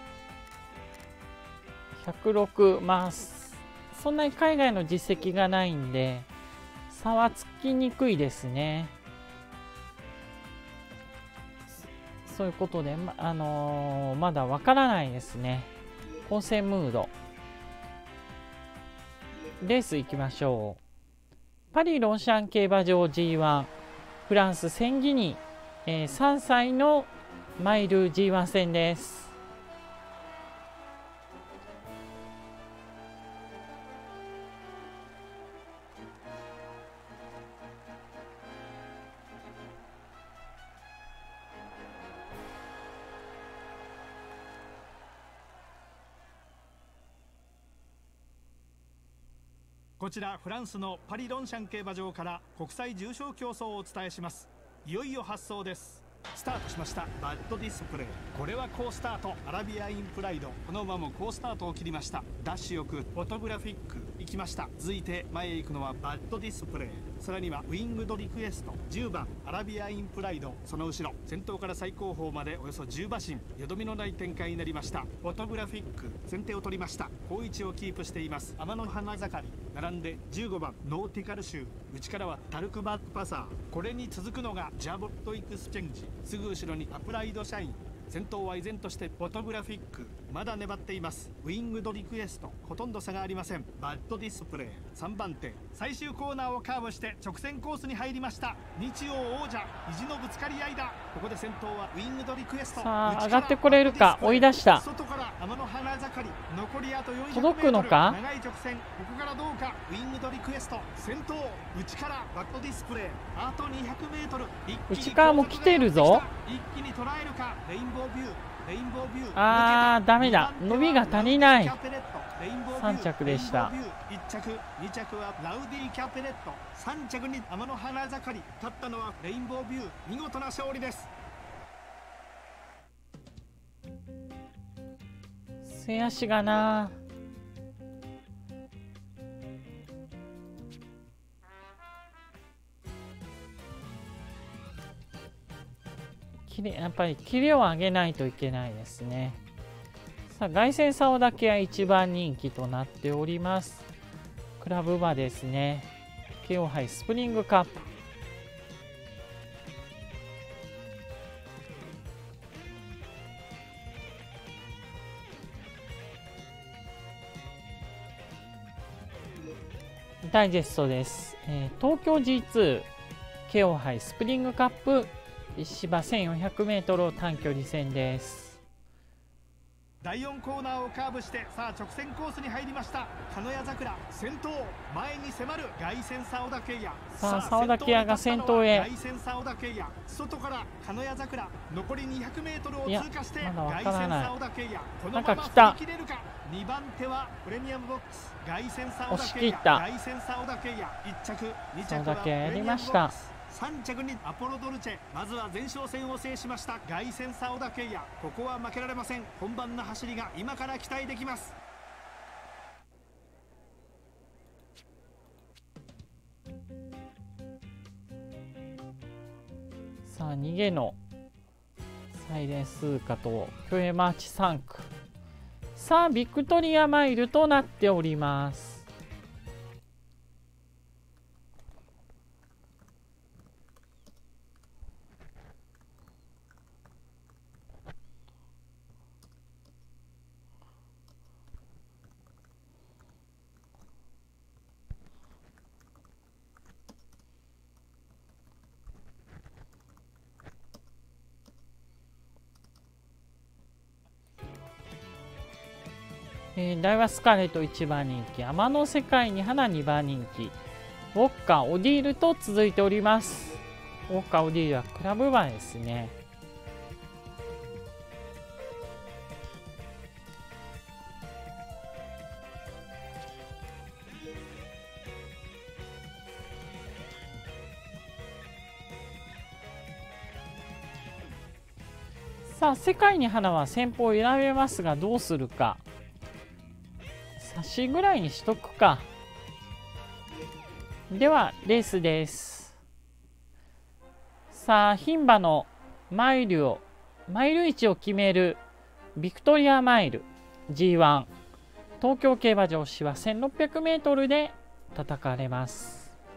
106。まあそんなに海外の実績がないんで差はつきにくいですね。そういうことで、まだわからないですね。混戦ムード。レース行きましょう。パリロンシャン競馬場 G1 フランスセンギニー、3歳のマイル G1 戦です。 こちらフランスのパリロンシャン競馬場から国際重賞競争をお伝えします。いよいよ発走です。スタートしました。バッドディスプレイ、これは好スタート。アラビアインプライド、この馬も好スタートを切りました。ダッシュよくフォトグラフィック行きました。続いて前へ行くのはバッドディスプレイ、さらにはウィングドリクエスト、10番アラビアインプライド、その後ろ先頭から最後方までおよそ10馬身、よどみのない展開になりました。フォトグラフィック先手を取りました。好位置をキープしています。天の花盛り並んで15番ノーティカル州、内からはタルクバックパサー、これに続くのがジャボットエクスチェンジ、すぐ後ろにアプライドシャイン、先頭は依然としてフォトグラフィック、まだ粘っています。ウィングドリクエスト、ほとんど差がありません。バッドディスプレイ3番手、最終コーナーをカーブして直線コースに入りました。日曜王者意地のぶつかり合いだ。ここで先頭はウィングドリクエスト。 さあ上がってこれるか。追い出した。 外から天の花盛り、残りあと400 届くのか。 長い直線、ここからどうか。ウィングドリクエスト先頭、内からバッドディスプレイあと 200m、 内側も来てるぞ。 一気に捉えるか。レインボービュー、レインボービュー、 あーダメだ、伸びが足りない。3着でした。 1着2着はラウディ・キャペレット、3着に天の花盛り、勝ったのはレインボービュー。見事な勝利です。 背足がな、やっぱりキレを上げないといけないですね。さあ凱旋竿だけは一番人気となっております。クラブ馬ですね。慶応杯スプリングカップ、ダイジェストです。東京 G2 慶応杯スプリングカップ芝 1400m 短距離戦です。 第4コーナーをカーブしてさあ直線コースに入りました。鹿屋桜先頭、前に迫る凱旋竿田圭也。 さあ竿田圭也が先頭へ。 凱旋竿田圭也、外から鹿屋桜、残り 200m を通過してまだわ凱旋からない。 竿田圭也、このなんままか来た。 振り切れるか。2番手はプレミアムボックス凱旋竿田押し切圭也、 った。 凱旋竿田圭也1着、2着竿田はプレ圭也やりミアムボッましたクス、3着にアポロドルチェ、まずは前哨戦を制しました凱旋竿田圭也。ここは負けられません。本番の走りが今から期待できます。 さあ逃げのサイレンスーカと競泳マーチ3区、さあビクトリアマイルとなっております。 ダイワスカーレット1番人気、天の世界に花2番人気、ウォッカ、オディールと続いております。ウォッカ、オディールはクラブ馬ですね。さあ、世界に花は先方を選べますがどうするか。差しぐらいにしとくか。ではレースです。さあ、牝馬のマイル位置を決めるビクトリアマイル G1 東京競馬場芝 1600m で戦われます。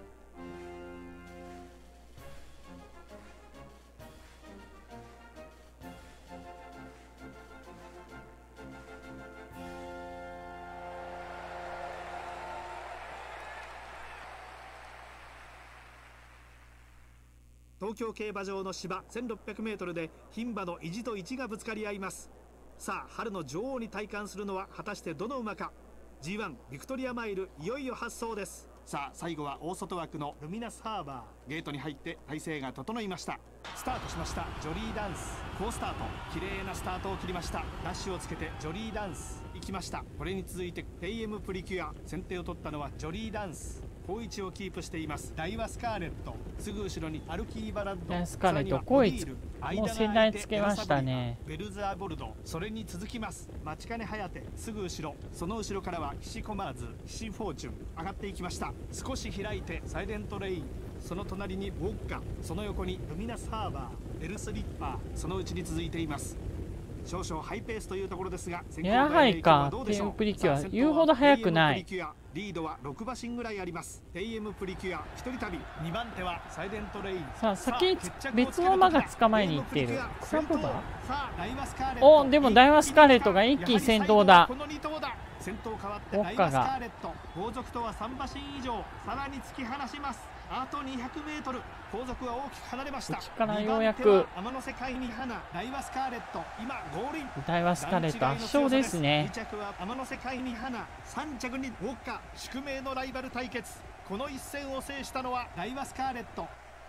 東京競馬場の芝 1600m で牝馬の意地と意地がぶつかり合います。さあ、春の女王に戴冠するのは果たしてどの馬か。 G1 ビクトリアマイル、いよいよ発走です。さあ、最後は大外枠のルミナスハーバー。ゲートに入って体勢が整いました。スタートしました。ジョリーダンス好スタート、綺麗なスタートを切りました。ダッシュをつけてジョリーダンス行きました。これに続いて AM プリキュア、先手を取ったのはジョリーダンス。好位置をキープしています。ダイワスカーレット、すぐ後ろにアルキーバラッド、 ダイワスカーレット好位置もう先代つけましたね。 ベルザーボルド、それに続きますマチカネハヤテ、すぐ後ろ、その後ろからはヒシコマーズ、ヒシフォーチュン上がっていきました。少し開いてサイレントレイン、その隣にウォッカ、その横にルミナスハーバー、ベルスリッパー、そのうちに続いています。少々ハイペースというところですが、 やはりか、テイムプリキュア言うほど速くない。 リードは6馬身ぐらいあります。テイエムプリキュア一人旅、2番手はサイレントレイン。 さあ、先に別の馬が捕まえに行っている。サブ馬？お、でもダイワスカーレットが一気に先頭だ。 先頭変わってダイワスカーレット、後続とは3馬身以上さらに突き放します。あと 200m、 後続は大きく離れました。 内からようやく天の世界に花、ダイワスカーレット今ゴールイン。 ダイワスカーレット圧勝ですね。 2着は天の世界に花、3着にウォッカ、宿命のライバル対決。この一戦を制したのはダイワスカーレット。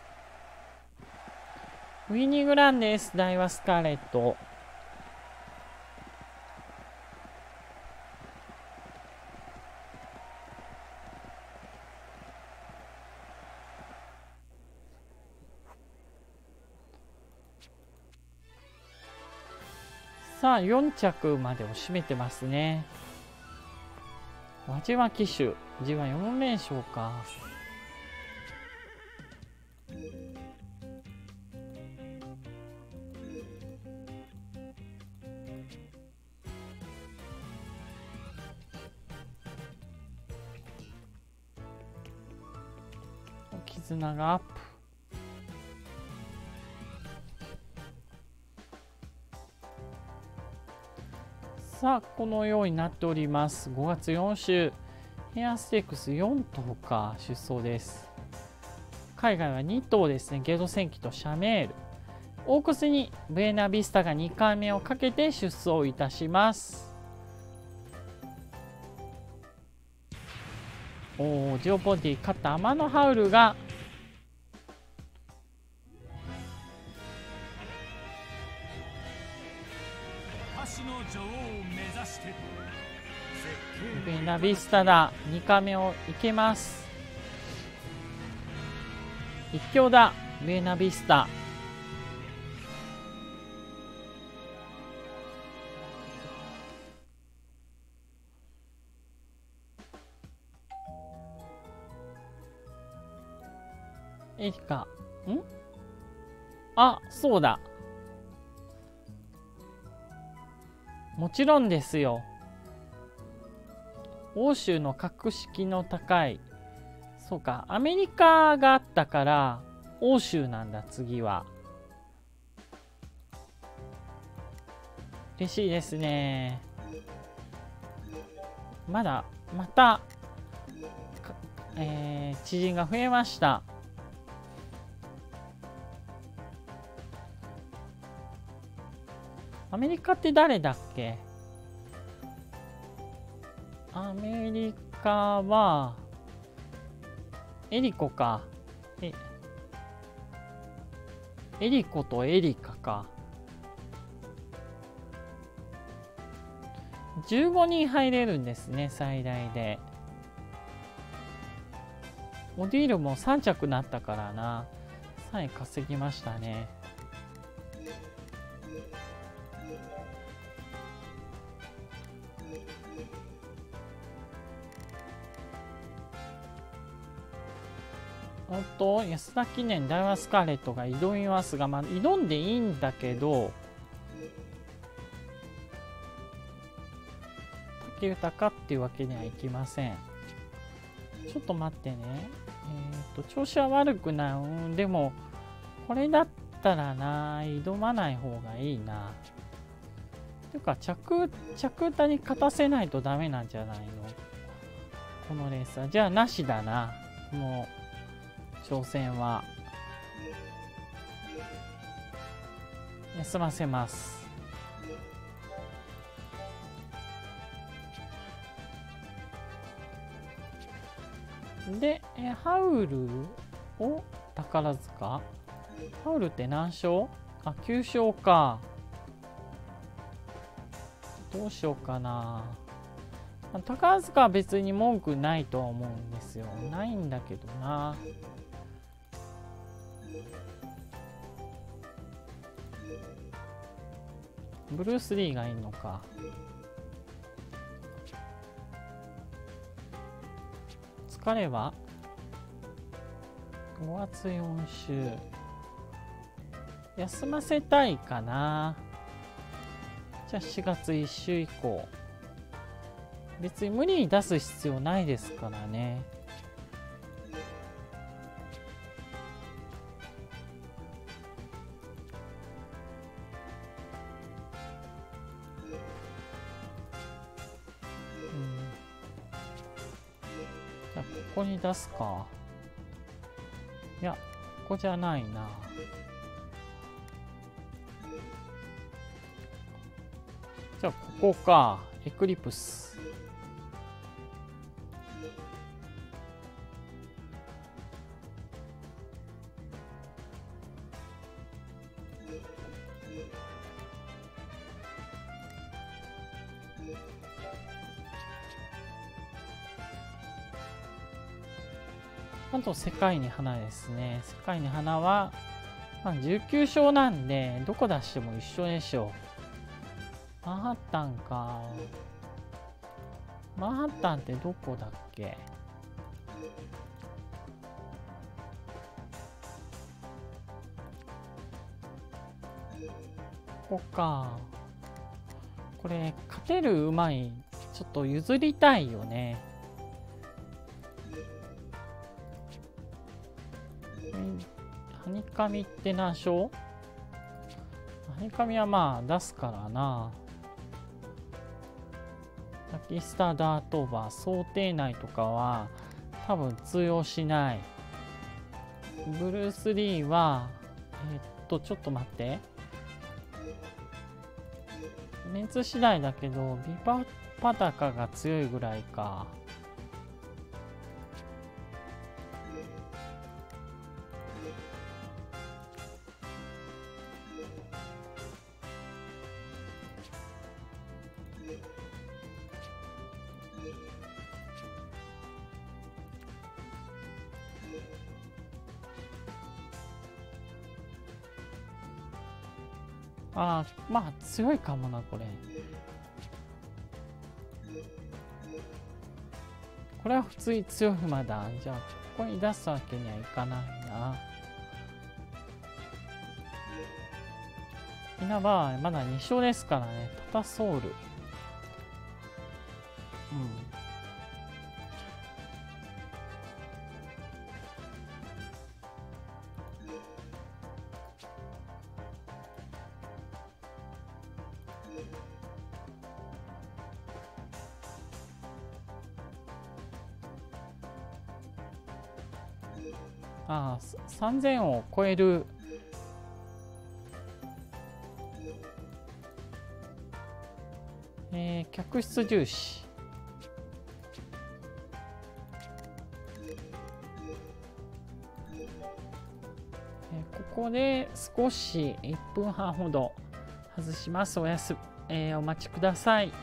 ウィニングランです。ダイワスカーレット。さあ、4着までを占めてますね。輪島騎手 G14 連勝か。絆がアップ。さあ、このようになっております。5月4週ヘアステークス4頭か出走です。海外は2頭ですね。ゲート戦記とシャメール。オークスにブエナビスタが2回目をかけて出走いたします。おお、ジオポンティ勝った天野ハウルがブエナビスタだ。2回目をいけます。一強だ。ブエナビスタ。エリカ。ん？あ、そうだ。もちろんですよ。欧州の格式の高い。そうか、アメリカがあったから欧州なんだ。次は嬉しいですね。また、知人が増えました。アメリカって誰だっけ？ アメリカはエリコか。エリコとエリカか。15人入れるんですね、最大で。オディールも3着なったからな。3位稼ぎましたね。安田記念ダイワスカーレットが挑みますが、まあ、挑んでいいんだけど、武豊っていうわけにはいきません。ちょっと待ってね。調子は悪くない。でも、これだったらな、挑まない方がいいな。ていうか、着歌に勝たせないとダメなんじゃないの？このレースは。じゃあ、なしだな。もう、挑戦は。休ませます。で、ハウルを宝塚。ハウルって何勝？あ、9勝か。どうしようかな。宝塚は別に文句ないとは思うんですよ。ないんだけどな。ブルース・リーがいいのか。疲れは5月4週休ませたいかな。じゃあ4月1週以降、別に無理に出す必要ないですからね。じゃあここに出すか。いや、ここじゃないな。じゃあここか。エクリプス。あと世界に花ですね。世界に花は、まあ、19勝なんでどこ出しても一緒でしょう。マンハッタンか。マンハッタンってどこだっけ？ここか。これ勝てる馬にちょっと譲りたいよね。ハニカミって何勝？ハニカミはまあ出すからな。ラキスタダートオーバー想定内とかは多分通用しない。ブルース・リーはちょっと待って、熱次第だけどビパタカが強いぐらいか。ああ、まあ強いかもな、これ。これは普通に強い馬だ。じゃあ、ここに出すわけにはいかないな。稲葉はまだ2勝ですからね。タタソウル。ああ、3000を超える。客室重視。 こで少し1分半ほど外します。お待ちください。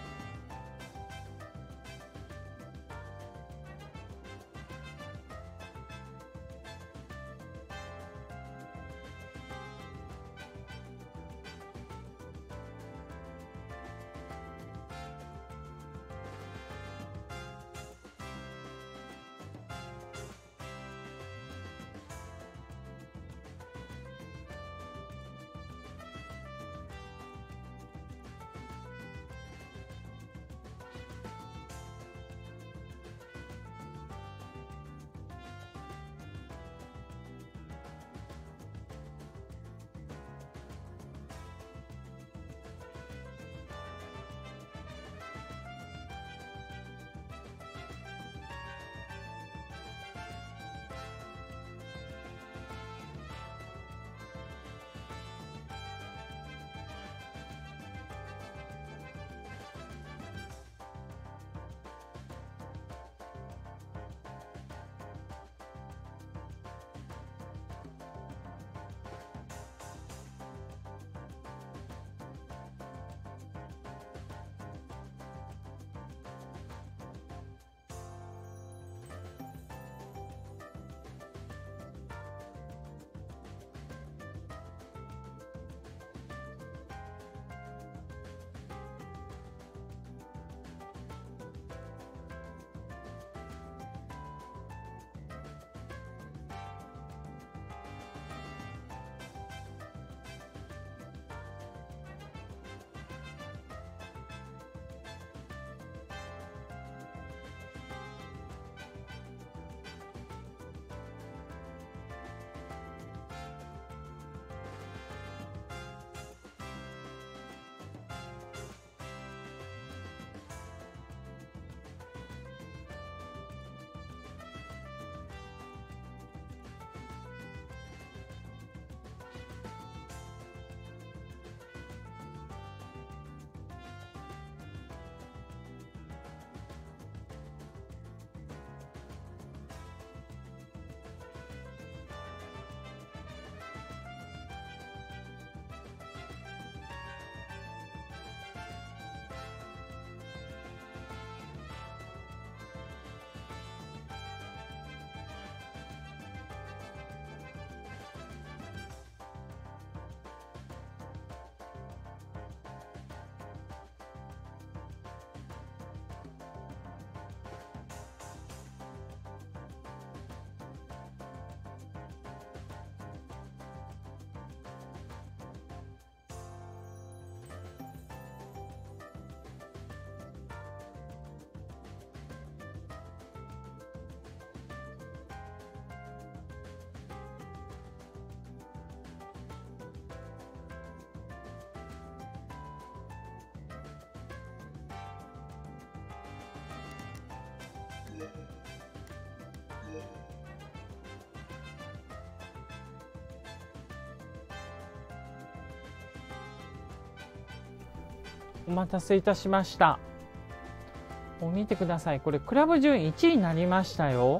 お待たせいたしました。もう見てください。これクラブ順位1位になりましたよ。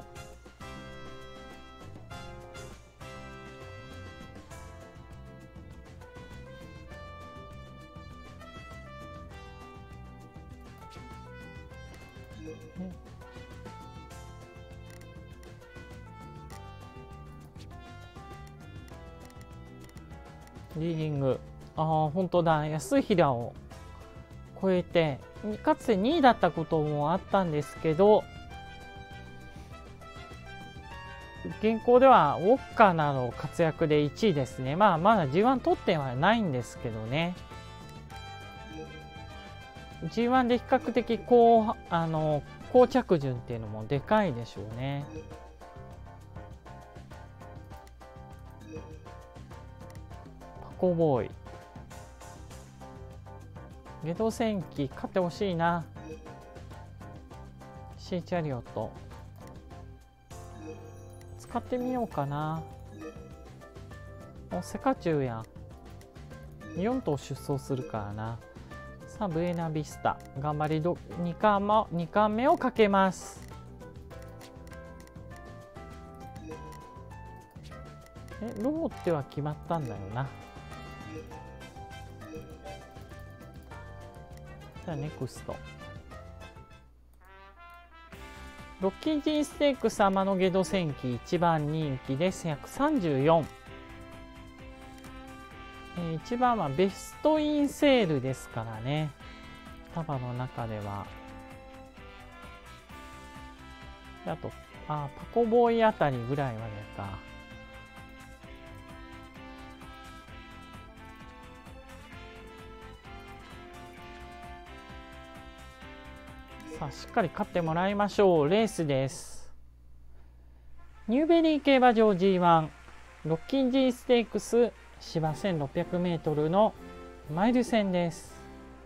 リーディング、本当だ、安平を超えて、かつて2位だったこともあったんですけど、現行ではウォッカーなど活躍で1位ですね。まだ G1 取ってはないんですけどね。G1 で比較的こう着順っていうのもでかいでしょうね。パコボーイ、下道戦記勝ってほしいな。シーチャリオット使ってみようかな。もうセカチュウやん。4頭出走するからな。さあブエナビスタ頑張り2冠目をかけます。 ローテは決まったんだよな。じゃあネクスト。ロッキージーステークス天のゲド戦記1番人気です134。1番はベストインセールですからね。束の中では。あと、パコボーイあたりぐらいはねか。さあ、しっかり勝ってもらいましょう。レースです。ニューベリー競馬場 G1 ロッキンジーステークス芝 1600m のマイル戦です。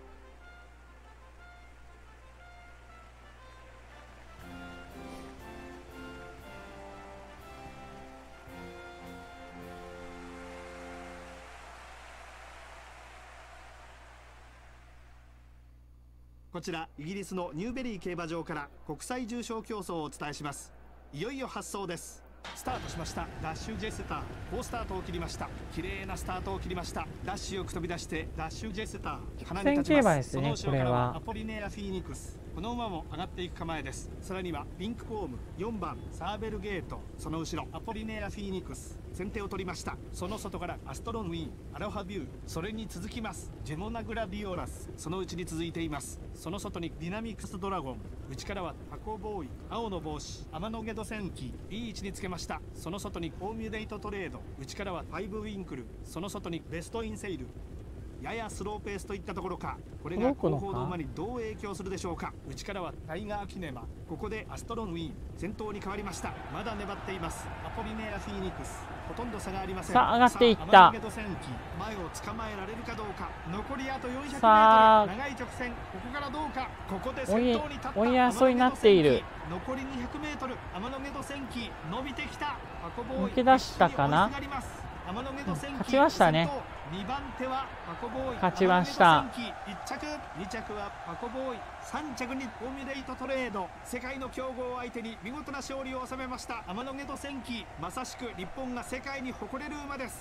こちらイギリスのニューベリー競馬場から国際重賞競争をお伝えします。いよいよ発走です。スタートしました。ダッシュジェスター好スタートを切りました。綺麗なスタートを切りました。ダッシュよく飛び出してダッシュジェスター鼻に立ちます。その後ろからはアポリネアフィーニクス、この馬も上がっていく構えです。さらにはピンクコーム4番サーベルゲート、その後ろアポリネアフィーニクス先手を取りました。その外からアストロンウィーン、アロハビュー、それに続きますジェモナグラビオラス、そのうちに続いています。その外にディナミクスドラゴン、内からはパコボーイ、青の帽子天のゲド戦記、いい位置につけました。その外にフォーミュレイトトレード、内からはファイブウィンクル、その外にベストインセイル、ややスローペースといったところか。これが後方の馬にどう影響するでしょうか。内からはタイガーキネマ、ここでアストロンウィーン先頭に変わりました。まだ粘っていますアポリネアフィーニクス、ほとんど差がありません。 さあ上がっていった。 前を捕まえられるかどうか。残りあと 400m、 さあ長い直線、ここからどうか。ここで先頭に立った追い争いになっている。 残り 200m、 天のゲド戦記伸びてきた。パコボーイ抜け出したかな。勝ちましたね。 2番手はパコボーイ、 勝ちました。 1着、2着はパコボーイ、3着にフォーミュレイトトレード。世界の強豪相手に見事な勝利を収めました天のゲド戦記。まさしく日本が世界に誇れる馬です。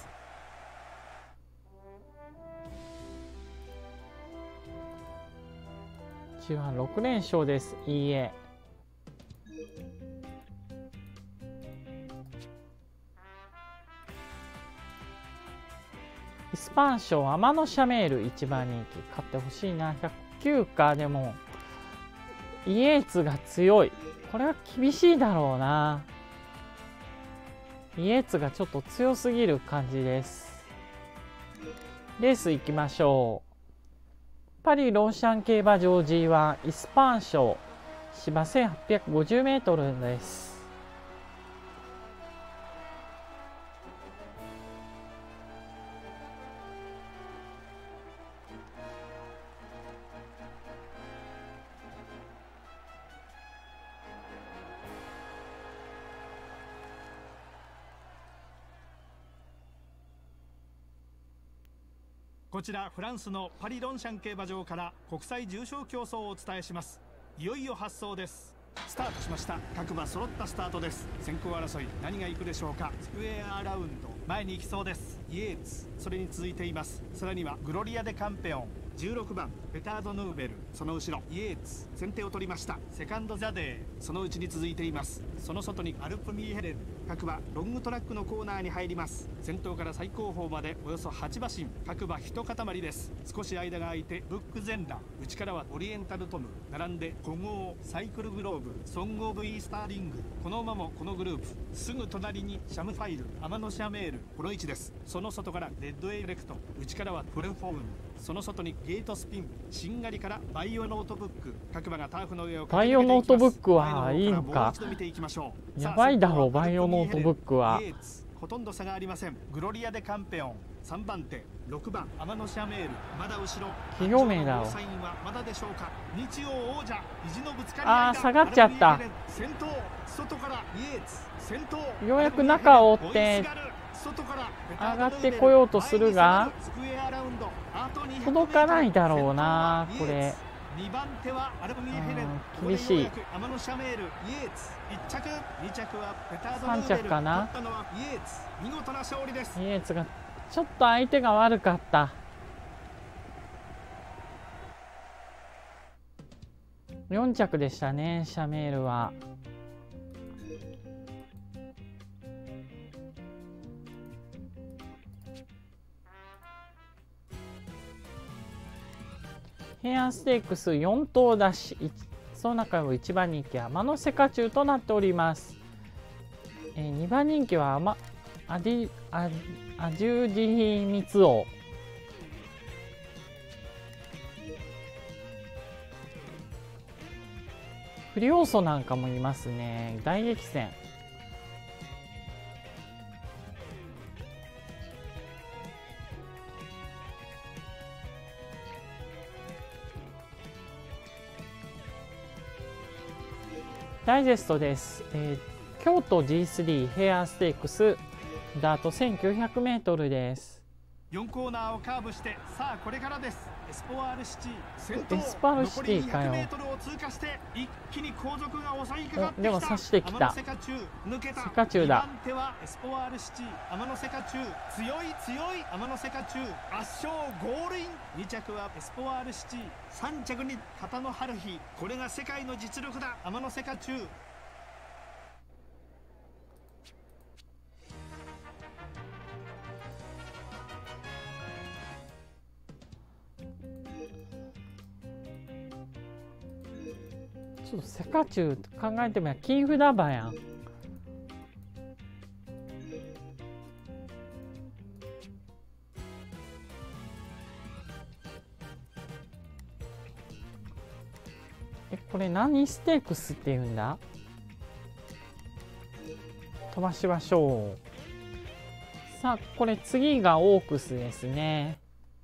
G1 6連勝です。いいえ。イスパン賞天野シャメール1番人気勝ってほしいな。109か。でもイエーツが強い。これは厳しいだろうな。イエーツがちょっと強すぎる感じです。レース行きましょう。パリロンシャン競馬場 G1 イスパン賞芝 1850m です。 こちらフランスのパリロンシャン競馬場から国際重賞競争をお伝えします。いよいよ発走です。スタートしました。各馬揃ったスタートです。先行争い何が行くでしょうか。スクエアラウンド前に行きそうです。イエーツ、それに続いています。さらにはグロリア・デ・カンペオン、16番ペタード・ヌーベル、その後ろイエーツ先手を取りました。セカンド・ザデー、そのうちに続いています。その外にアルプ・ミーヘレン、各馬ロングトラックのコーナーに入ります。先頭から最後方までおよそ8馬身、各馬一塊です。少し間が空いてブックゼンラ、内からはオリエンタルトム、並んで古豪サイクルグローブ、ソング・オブ・イースターリング、この馬もこのグループ。すぐ隣にシャムファイル、天野シャメール、この位置です。その外からレッドエレクト、内からはプルフォーム、その外にゲートスピン、しんがりからバイオノートブック、各馬がターフの上をバイオノートブックはいいのか。やばいだろうバイオノートブックは。 ほとんど差がありません。グロリア・デ・カンペオン3番手、6番天野シャメール、まだ後ろ企業名だろう。 サインはまだでしょうか。日曜王者意地のぶつかり合いだ。下がっちゃった。 先頭外からイエーツ先頭、 ようやく中を追って上がってこようとするが届かないだろうな。これ 2番手はアルミヘレン、 厳しい。 アマノシャメール、イエーツ1着、2着はペタード・ 3着かな。 取ったのはイエーツ、見事な勝利です。 イエーツがちょっと相手が悪かった。4着でしたね、シャメールは。平安ステークス4頭出し、その中の1番人気は天の瀬家中となっております。2番人気はアジュージヒミツオ。フリオーソなんかもいますね。大激戦。ダイジェストです。京都 G3 平安ステークスダート 1900m です。 4コーナーをカーブして、さあこれからです。エスポワールシティ先頭、 エスパルシティかよ。 残り 200m を通過して一気に後続が襲いかかってきた。 でも差してきた。 セカチュウ抜けた。 セカチュウだ。 2番手はエスポワールシティ、天野セカチュウ、強い天野セカチュウ、圧勝ゴールイン。2着はエスポワールシティ、3着に片野春日。これが世界の実力だ、天野セカチュウ。 ちょっとセカチュウ考えてみれば金札馬やん。これ何ステークスっていうんだ。飛ばしましょう。さあこれ次がオークスですね。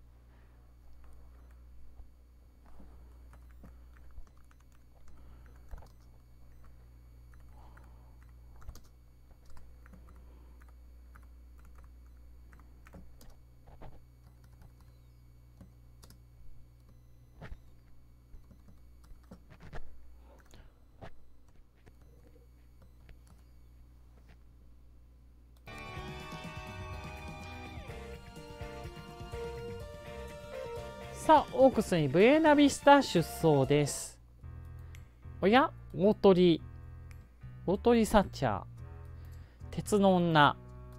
さあオークスにブエナビスタ出走です。おや大鳥サッチャー、鉄の女、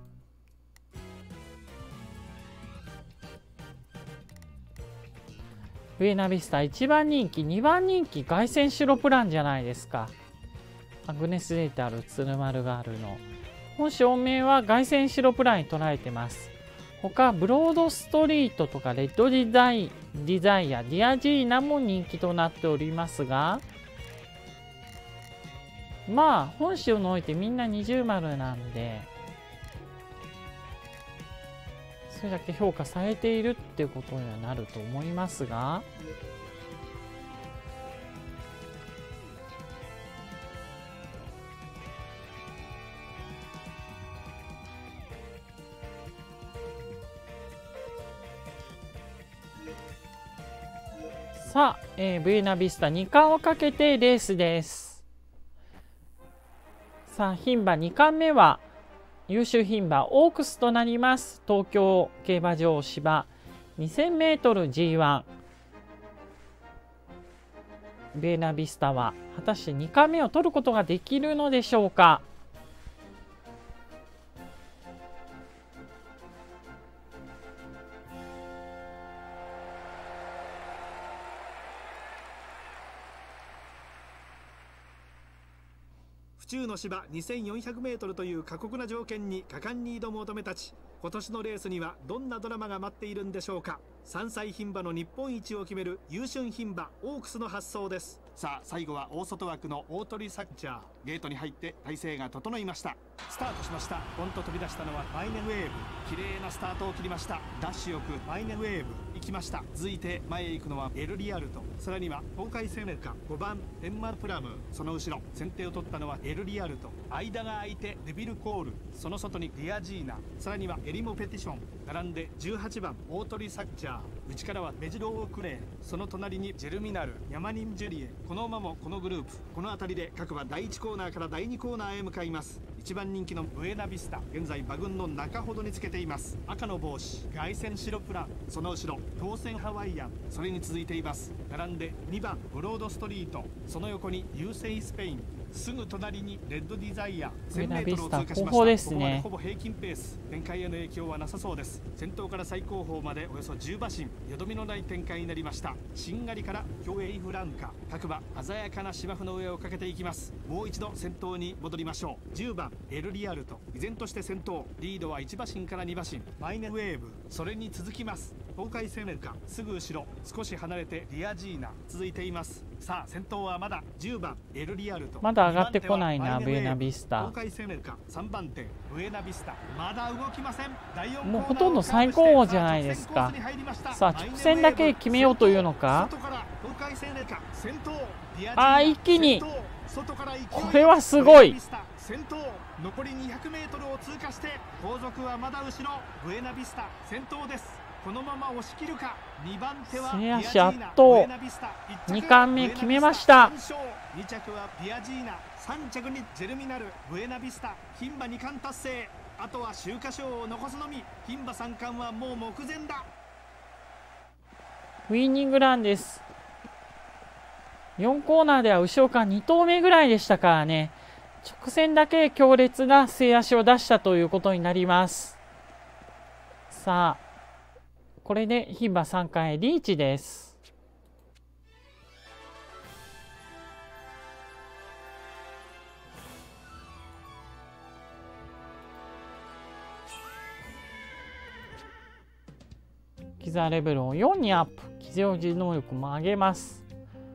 ブエナビスタ1番人気、2番人気凱旋シロプランじゃないですか。アグネス・レータル、鶴丸ガールの本証明は凱旋シロプランに捉えてます。他ブロードストリートとかレッドディザイア、ディアジーナも人気となっておりますが、まあ本州においてみんな二重丸なんで、それだけ評価されているっていうことにはなると思いますが、さあ、ブエナビスタ2冠をかけてレースです。さあ牝馬2冠目は優秀牝馬オークスとなります。東京競馬場芝 2000m G1、 ブエナビスタは果たして2冠目を取ることができるのでしょうか。 府中の芝 2400m という過酷な条件に果敢に挑む乙女たち。今年のレースにはどんなドラマが待っているんでしょうか。3歳牝馬の日本一を決める優秀牝馬オークスの発走です。さあ最後は大外枠の大鳥サッチャー、ゲートに入って体勢が整いました。スタートしました。ポンと飛び出したのはマイネウェーブ、綺麗なスタートを切りました。ダッシュよくマイネウェーブ行きました。続いて前へ行くのはエルリアルト、さらには東海セネカ5番ペンマルプラム、その後ろ先手を取ったのはエルリアルト、間が空いてデビルコール、その外にディアジーナ、さらにはエリモペティション、並んで18番大鳥サッチャー。 内からはメジロークレー、その隣にジェルミナル、ヤマニンジュリエ、この馬もこのグループ。この辺りで各馬第1コーナーから第2コーナーへ向かいます。一番人気のブエナビスタ、現在馬群の中ほどにつけています。赤の帽子凱旋白プラン、その後ろ当選ハワイアン、それに続いています。並んで2番ブロードストリート、その横に優勢スペイン、すぐ隣にレッドディザイア、1000メートルを通過しました。 後方ですね。 ここまでほぼ平均ペース、展開への影響はなさそうです。先頭から最後方までおよそ10馬身、よどみのない展開になりました。しんがりから競泳フランカ、各馬鮮やかな芝生の上をかけていきます。もう一度先頭に戻りましょう。10番エルリアルト、依然として先頭、リードは1馬身から2馬身、マイネウェーブ、それに続きます東海セネカ、すぐ後ろ少し離れてリアジーナ続いています。さあ先頭はまだ10番エルリアルト、 まだ上がってこないな。ブエナビスタ、 東海セネカ3番手ブエナビスタ、まだ動きません。第4コーナーもうほとんど最高峰じゃないですか。さあ直線だけ決めようというのか。あー、一気にこれはすごい。 先頭残り 200m を通過して後続はまだ後ろ、ブエナビスタ先頭です。このまま押し切るか。2番手は末足圧倒、2冠目決めました。 2着はビアジーナ、3着にジェルミナル、ブエナビスタ牝馬2冠達成。あとは秋華賞を残すのみ。牝馬3冠はもう目前だ。 ウイニングランです。4コーナーでは後ろから2頭目ぐらいでしたからね。直線だけ強烈な末足を出したということになります。さあこれで牝馬3冠へリーチです。キザレベルを4にアップ、キゼオジ能力も上げます。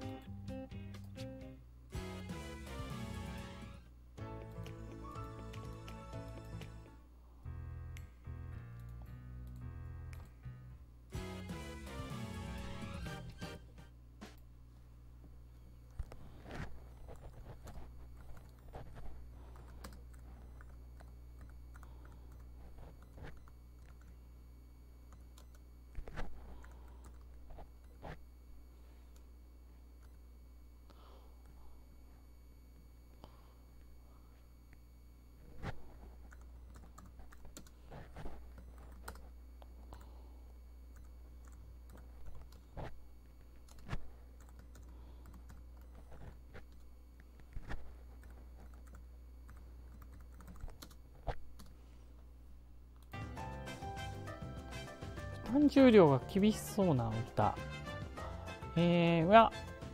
単重量が厳しそうな歌。は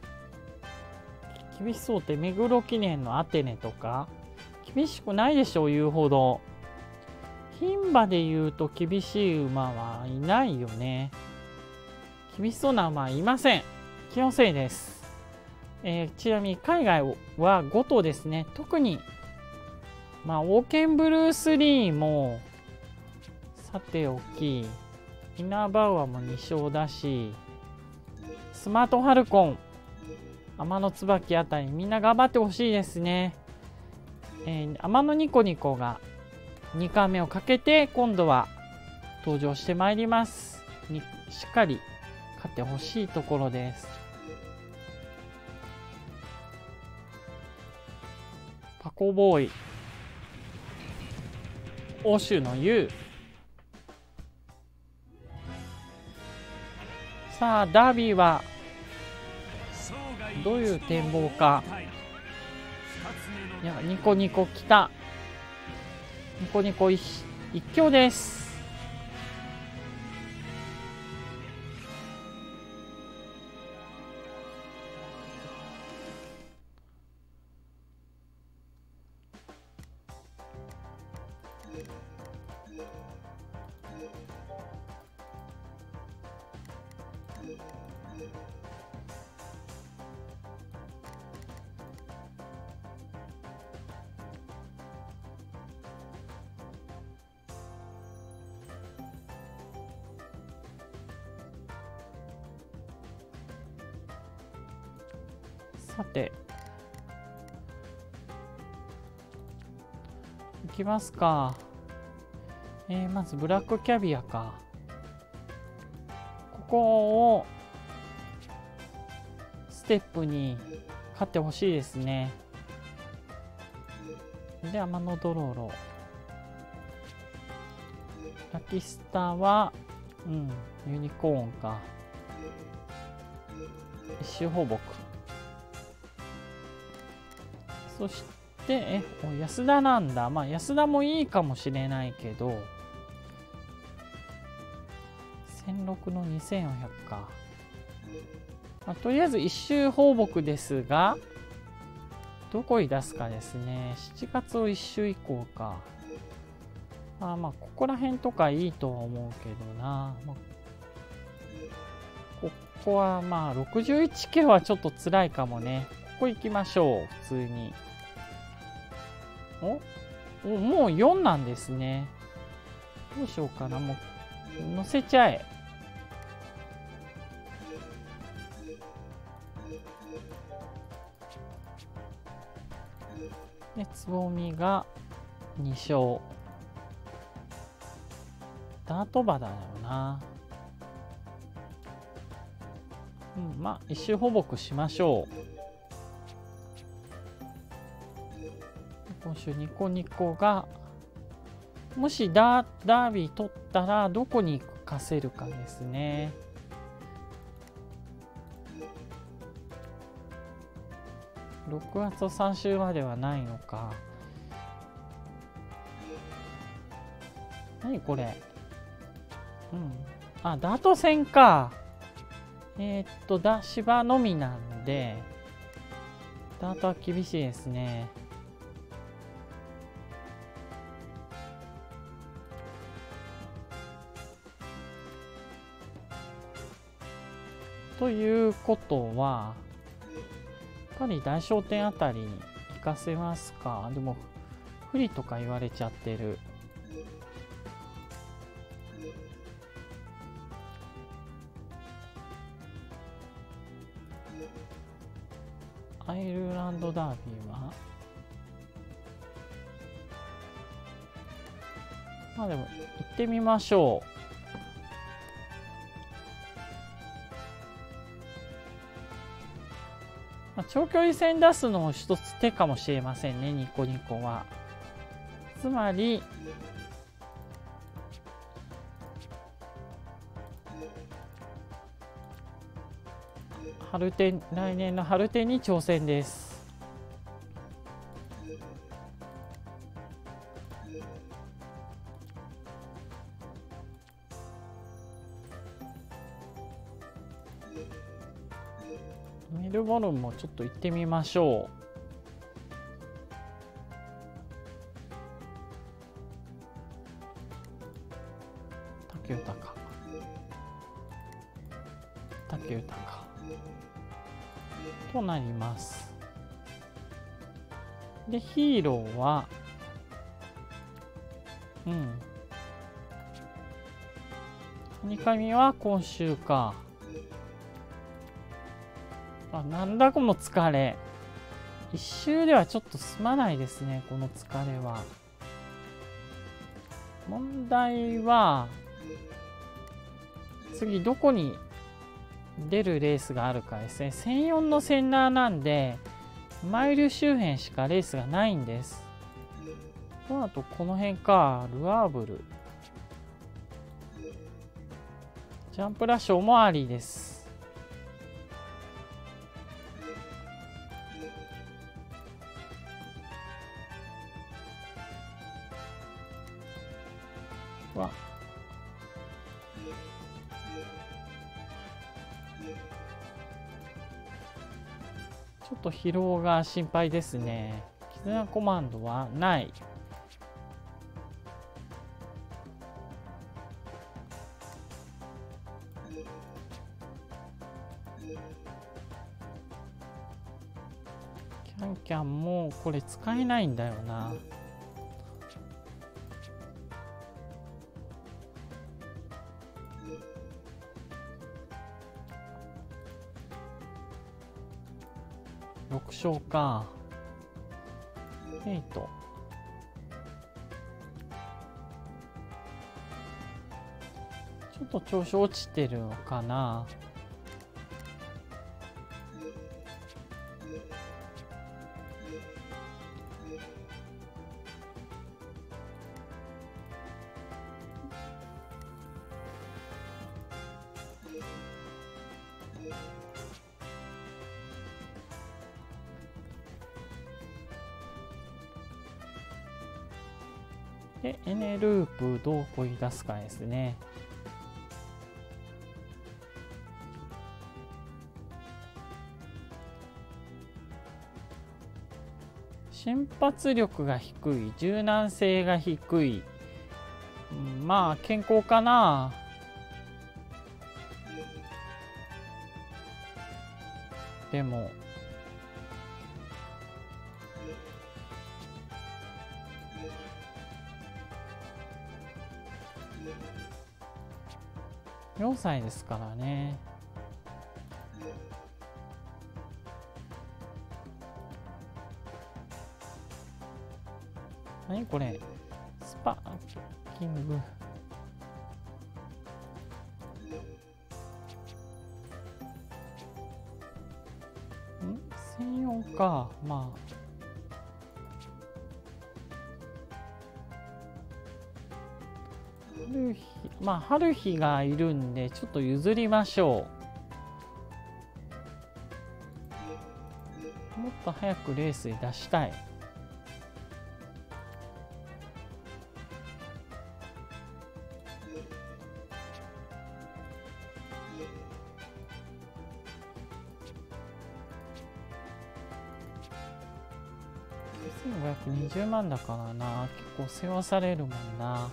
厳しそうって目黒記念のアテネとか厳しくないでしょう言うほど。牝馬で言うと厳しい馬はいないよね。厳しそうな馬はいません。気のせいです。ちなみに海外は5頭ですね。特にオーケンブルースリーもさておき、イナーバウアーも2勝だし、スマートファルコン、天の椿あたりみんな頑張ってほしいですね。天のニコニコが2冠目をかけて今度は登場してまいります。しっかり勝ってほしいところです。パコボーイ、欧州の U。さあダービーはどういう展望か。いや、ニコニコきた。ニコニコ一強です。さていきますか。まずブラックキャビアか。ここをステップに勝ってほしいですね。で、天のドロロ。ラキスタは、ユニコーンか。一周放牧。そして、安田なんだ。まあ、安田もいいかもしれないけど、1006の2400か。まあ、とりあえず一周放牧ですが、どこに出すかですね。7月を一周以降か。まあ、ここら辺とかいいとは思うけどな。ここはまあ、61系はちょっと辛いかもね。ここ行きましょう、普通に。もう4なんですね。どうしようかな。もう、乗せちゃえ。で、つぼみが2勝。ダート馬だよな。まあ、一周放牧しましょう。今週ニコニコが、もしダービー取ったらどこに行かせるかですね。6月の3週まではないのか。何これ。ダート戦か。芝のみなんで、ダートは厳しいですね。ということは、やっぱり大商店あたりに行かせますか。でも、不利とか言われちゃってる。アイルランドダービーはまあでも行ってみましょう。長距離戦出すのも一つ手かもしれませんね、ニコニコは。つまり来年の春天に挑戦です。メルボルンもちょっと行ってみましょう。竹豊となります。で、ヒーローは、2回目は今週か。なんだこの疲れ。一周ではちょっと済まないですね、この疲れは。問題は、次どこに出るレースがあるかですね。1004のセンナーなんで、マイル周辺しかレースがないんです。その後この辺か、ルアーブル。ジャンプラッシュもありです。ちょっと疲労が心配ですね。絆コマンドはない。キャンキャンもこれ使えないんだよな。6勝か。8。ちょょっと調子落ちてるのかな。で、エネループどうこぎ出すかですね。瞬発力が低い、柔軟性が低い、まあ健康かな。でも4歳ですからね。何これ、スパーキング。専用か。まあ春日がいるんでちょっと譲りましょう。もっと早くレースに出したい。1520万だからな。結構世話されるもんな。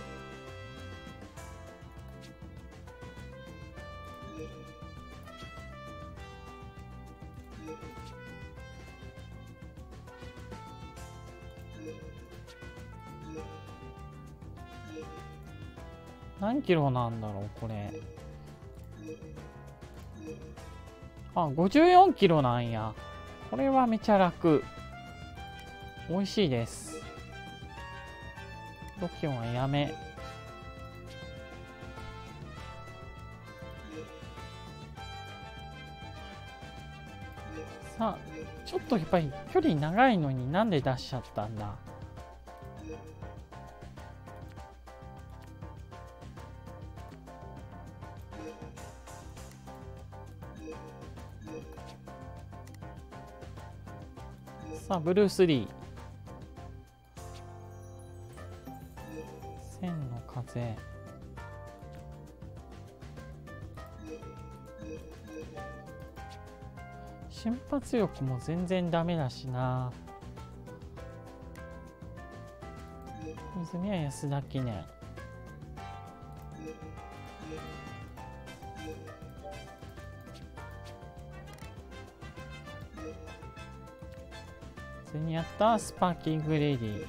何キロなんだろうこれ。あ、54キロなんや。これはめちゃ楽。美味しいです。ロキオンはやめ。さあ、ちょっとやっぱり距離長いのになんで出しちゃったんだ。さあ、ブルース・リー。千の風。瞬発力も全然ダメだしな。泉谷安田記念。普通にやったスパーキングレディ。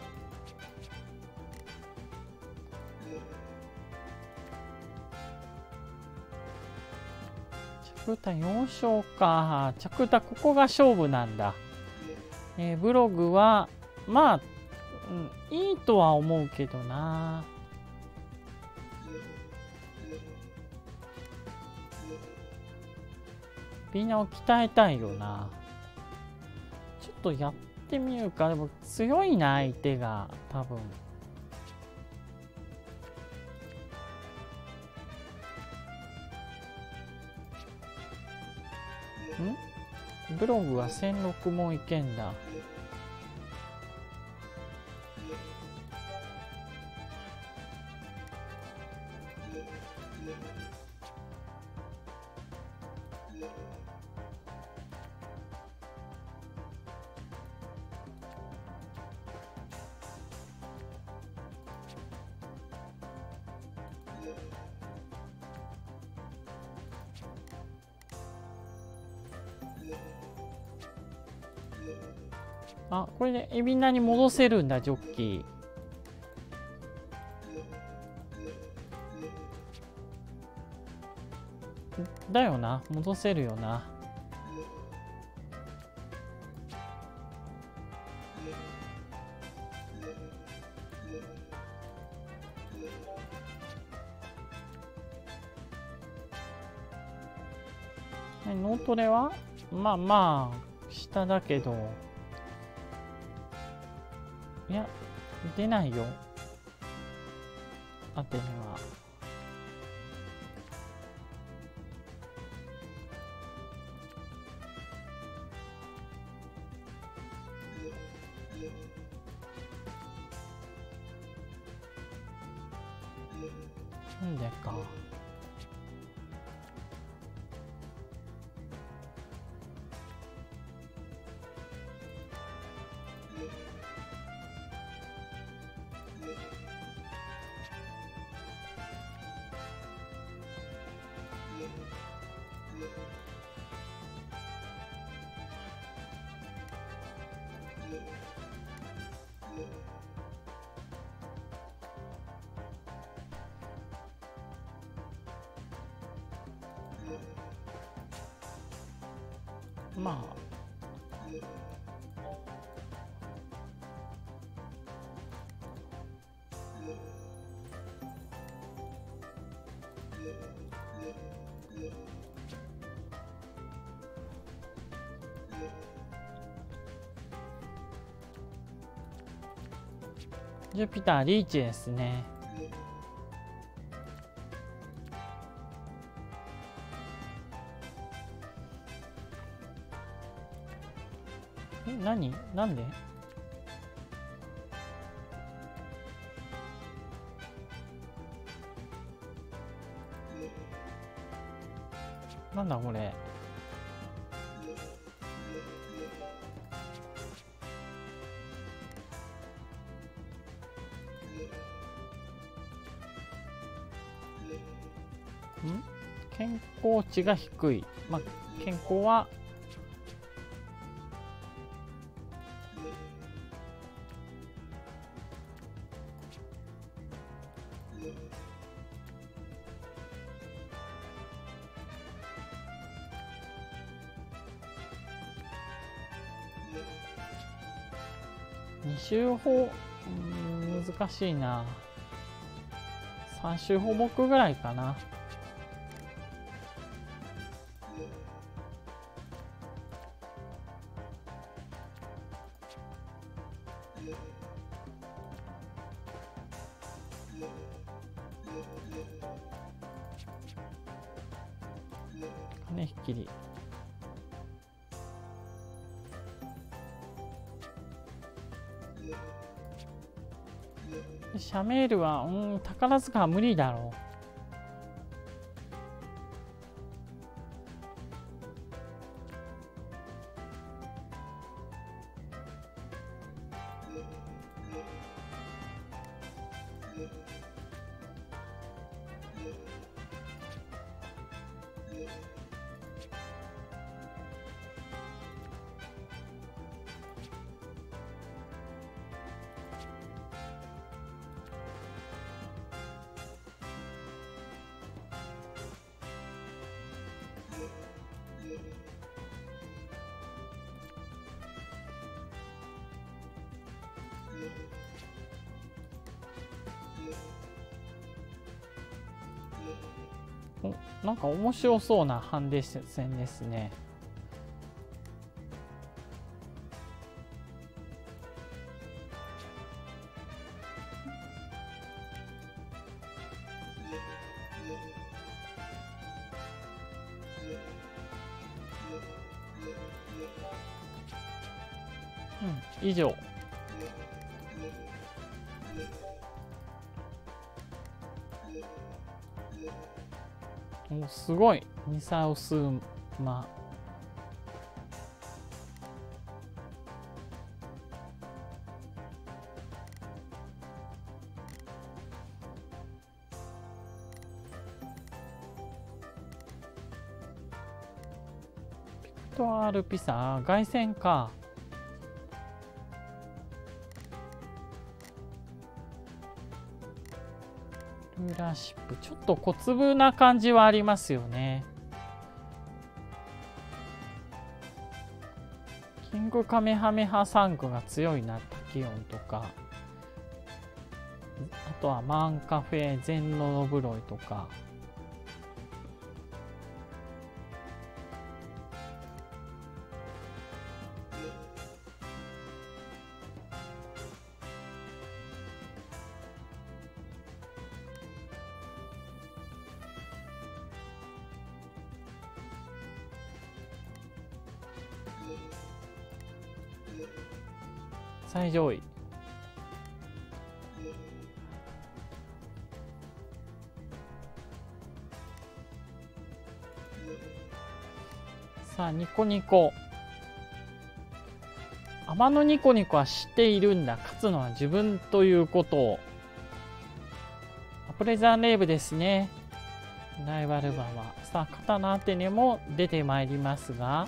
着歌4勝か。着歌ここが勝負なんだ。ブログはまあ、いいとは思うけどな。みんなを鍛えたいよな。ちょっとやってみるか。でも強いな相手が多分。ブログは1006もいけんだ。あ、これでエビナに戻せるんだ、ジョッキー。だよな、戻せるよな。 脳トレはまあまあ下だけど、いや出ないよ、アテネは。なんでか。まあジュピターリーチですね。何？なんで？なんだこれ。健康値が低い。まあ、健康は2周法、難しいな。3周法目ぐらいかな。金引きり。シャメールは宝塚は無理だろう。なんか面白そうなハンデ戦ですね。以上。お、すごい。ミサオスーマ。ピクトアールピサ、凱旋か。ルーラーシップ、ちょっと小粒な感じはありますよね。キングカメハメハ3区が強いな、タキオンとか。あとはマンカフェ、ゼンノノブロイとか。 最上位。さあニコニコ。天のニコニコは知っているんだ。勝つのは自分ということを。アプレザンレーブですね。ライバル馬は。さあ刀アテネも出てまいりますが。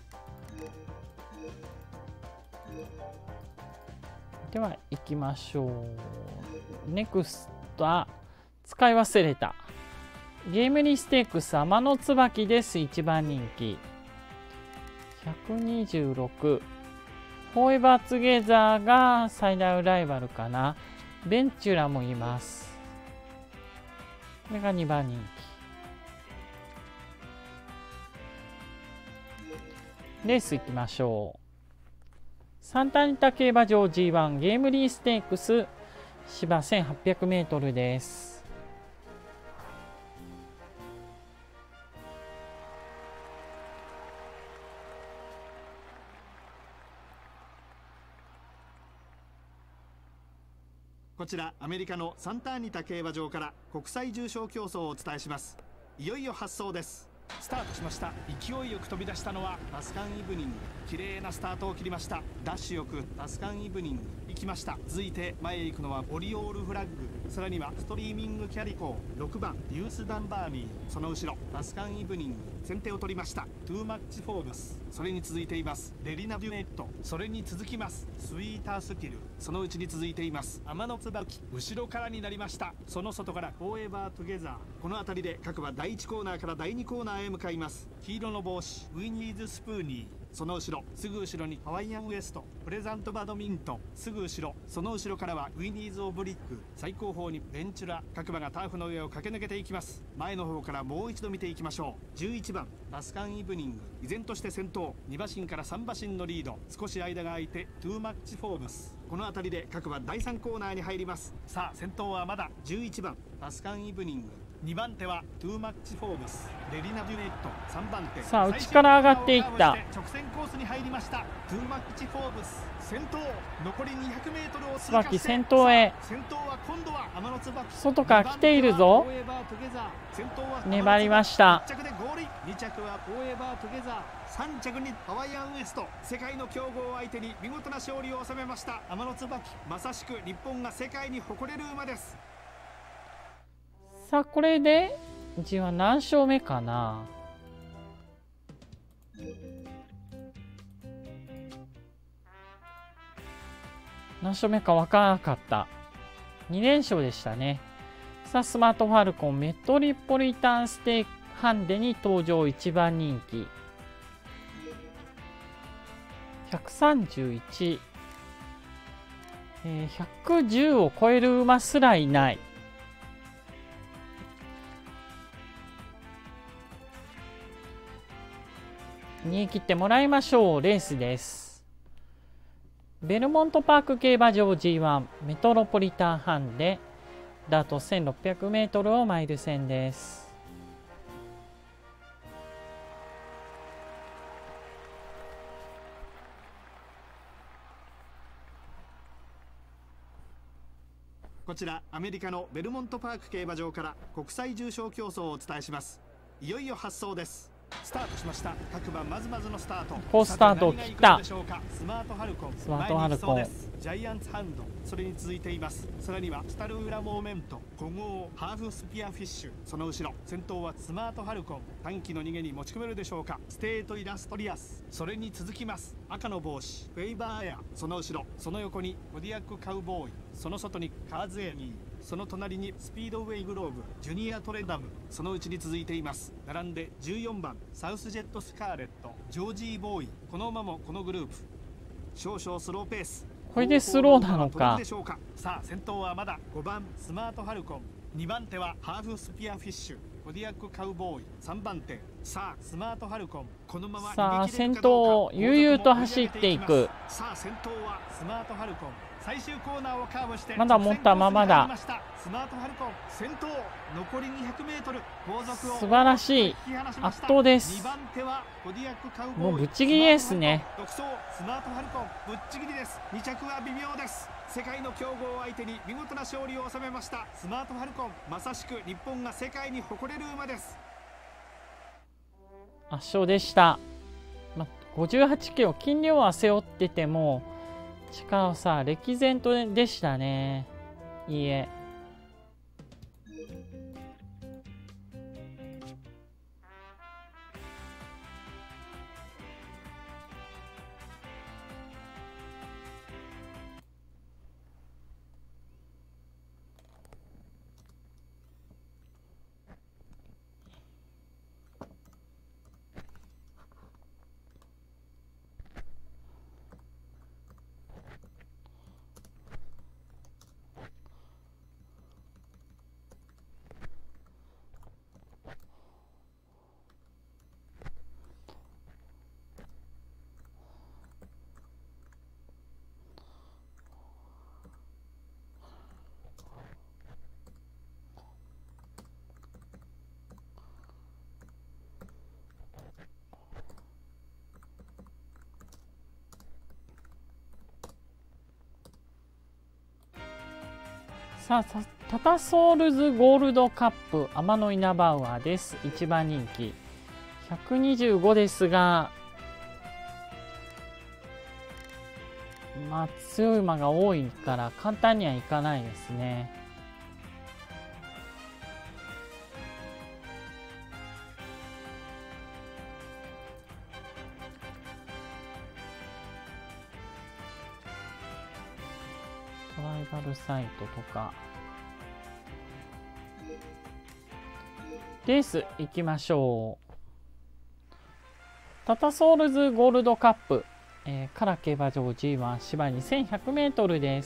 では行きましょう。ネクストは使い忘れた。ゲームリステークス天の椿です。1番人気。126。フォーエバーツゲザーが最大ライバルかな。ベンチュラもいます。これが2番人気。レース行きましょう。サンタアニタ競馬場 G1 ゲームリーステークス芝 1800m です。 こちらアメリカのサンタアニタ競馬場から国際重賞競争をお伝えします。いよいよ発走です。スタートしました。勢いよく飛び出したのはタスカンイブニング。綺麗なスタートを切りました。ダッシュよくタスカンイブニング行きました。続いて前へ行くのはオリオールフラッグ、さらにはストリーミングキャリコー、6番ユースダンバーミー、その後ろタスカンイブニング先手を取りました。トゥーマッチフォーブス、それに続いていますレリナ・デュネット、それに続きますスイータースキル、そのうちに続いています天の椿、後ろからになりました。その外からフォーエバートゥゲザー、この辺りで各馬第1コーナーから第2コーナーへ向かいます。黄色の帽子ウィニーズ・スプーニー、その後ろすぐ後ろにハワイアンウエスト、プレザントバドミントン、すぐ後ろその後ろからはウィニーズ・オブリック、最後方にベンチュラ、各馬がターフの上を駆け抜けていきます。前の方からもう一度見ていきましょう。11番タスカンイブニング依然として先頭、2馬身から3馬身のリード、少し間が空いてトゥーマッチフォーブス、この辺りで各馬第3コーナーに入ります。さあ先頭はまだ11番タスカンイブニング、2番手はトゥーマッチフォーブス、レリナ・デュネット、3番手。 さあ内から上がっていった。 直線コースに入りました。トゥーマッチフォーブス先頭、残り 200m を通過して、 先頭へ。 先頭は今度は天の椿、 外から来ているぞ。粘りました。 1着でゴールイン、2着はフォーエバートゥゲザー、3着にハワイアンウエスト、世界の強豪を相手に見事な勝利を収めました天の椿、まさしく日本が世界に誇れる馬です。 さあこれでG1は何勝目かな。何勝目か分からなかった。2連勝でしたね。さあスマートファルコンメトリポリタンステークハンデに登場、1番人気131、110を超える馬すらいない。逃げ切ってもらいましょう。レースです。ベルモントパーク競馬場 G1 メトロポリタンハンデダート 1600m をマイル戦です。 こちらアメリカのベルモントパーク競馬場から国際重賞競争をお伝えします。いよいよ発走です。スタートしました。各馬まずまずのスタート。 好スタートを切った。 スマートハルコン、 スマートハルコン、 ジャイアンツハンド、それに続いています。さらにはスタルウラモーメント、古豪ハーフスピアフィッシュ、その後ろ先頭はスマートハルコン、短期の逃げに持ち込めるでしょうか。ステートイラストリアス、それに続きます赤の帽子フェイバーエア、その後ろその横にコディアックカウボーイ、その外にカーズエニー、その隣にスピードウェイグローブジュニアトレダム、そのうちに続いています。並んで14番サウスジェットスカーレット、ジョージーボーイ、この馬もこのグループ少々スローペース。 これでスローなのか。 さあ先頭はまだ5番スマートハルコン、2番手はハーフスピアフィッシュ、コディアックカウボーイ、3番手。さあスマートハルコン、 さあ先頭を悠々と走っていく。 さあ先頭はスマートファルコン、最終コーナーをカーブしてまだ持ったままだ。 スマートファルコン先頭、残り 200m、 後続を素晴らしい、圧倒です。 2番手はコディアックカウボーイ、 もうぶっちぎりですね。 独走、スマートファルコンぶっちぎりです。2着は微妙です。世界の強豪を相手に見事な勝利を収めましたスマートファルコン。まさしく日本が世界に誇れる馬です。 圧勝でした。58キロ、斤量は背負ってても力差歴然とでしたね。いいえ。さあ、タタソールズゴールドカップ天の稲バウアーです。1番人気125ですが、強い馬が多いから簡単にはいかないですね。トライバルサイトとかレース行きましょう。タタソールズゴールドカップ、唐競馬場 G1 芝 2100m です。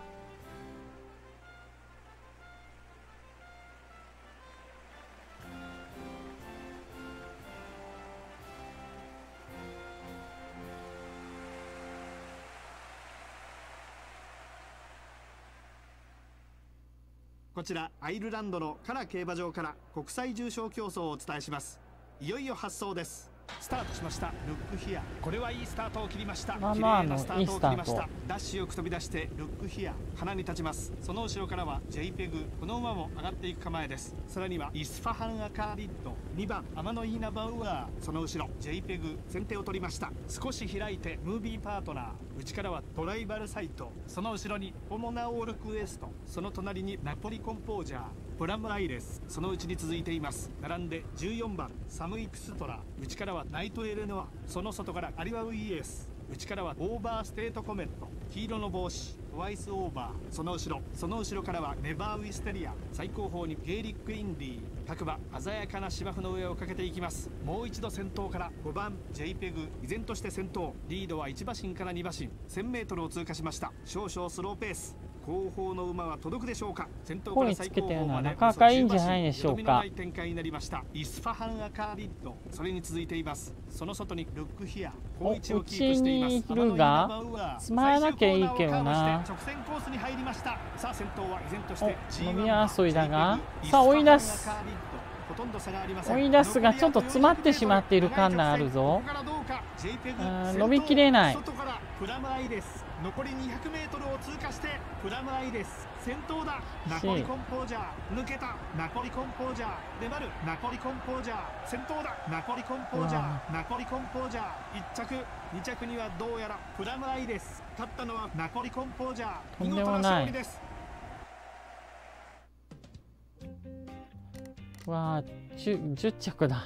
こちらアイルランドのカラ競馬場から国際重賞競争をお伝えします。いよいよ発走です。スタートしました。ルックヒア、これはいいスタートを切りました。綺麗なスタートを切りました。ダッシュよく飛び出してルックヒア、鼻に立ちます。その後ろからは JPEG、この馬も上がっていく構えです。さらにはイスファハンアカーリッド、2番天のイーナバウアー、その後ろ JPEG、先手を取りました。少し開いてムービーパートナー、内からはトライバルサイト、その後ろにポモナオールクエスト、その隣にナポリコンポージャー、プラムアイレス、そのうちに続いています。並んで14番サムイクストラ、内からはナイトエレノア、その外からアリワウイエス、内からはオーバーステートコメット、黄色の帽子トワイスオーバー、その後ろからはネバーウィステリア、最後方にゲイリックインディ、各馬鮮やかな芝生の上をかけていきます。もう一度先頭から5番 JPEG、依然として先頭、リードは1馬身から2馬身、 1000m を通過しました。少々スローペース、後方の馬は届くでしょうか。先頭から最後方までなかなかいいんじゃないでしょうか。 展開になりました。イスファハンアカーリッド、それに続いています。その外にルックヒア、好位置をキープしています。 うちにいるがつまらなきゃいいけどな。 直線コースに入りました。さあ先頭は依然として伸び争いだが、さあ追い出す、追い出すがちょっと詰まってしまっている感があるぞ。伸びきれない。 外からプラムアイレス、残り 200m を通過してプラムアイレス先頭だ。ナポリコンポージャー抜けた。ナポリコンポージャー粘る。ナポリコンポージャー先頭だ。ナポリコンポージャー、ナポリコンポージャー1着2着にはどうやらプラムアイレス、勝ったのはナポリコンポージャー、見事な勝利です。 わあ、10着だ。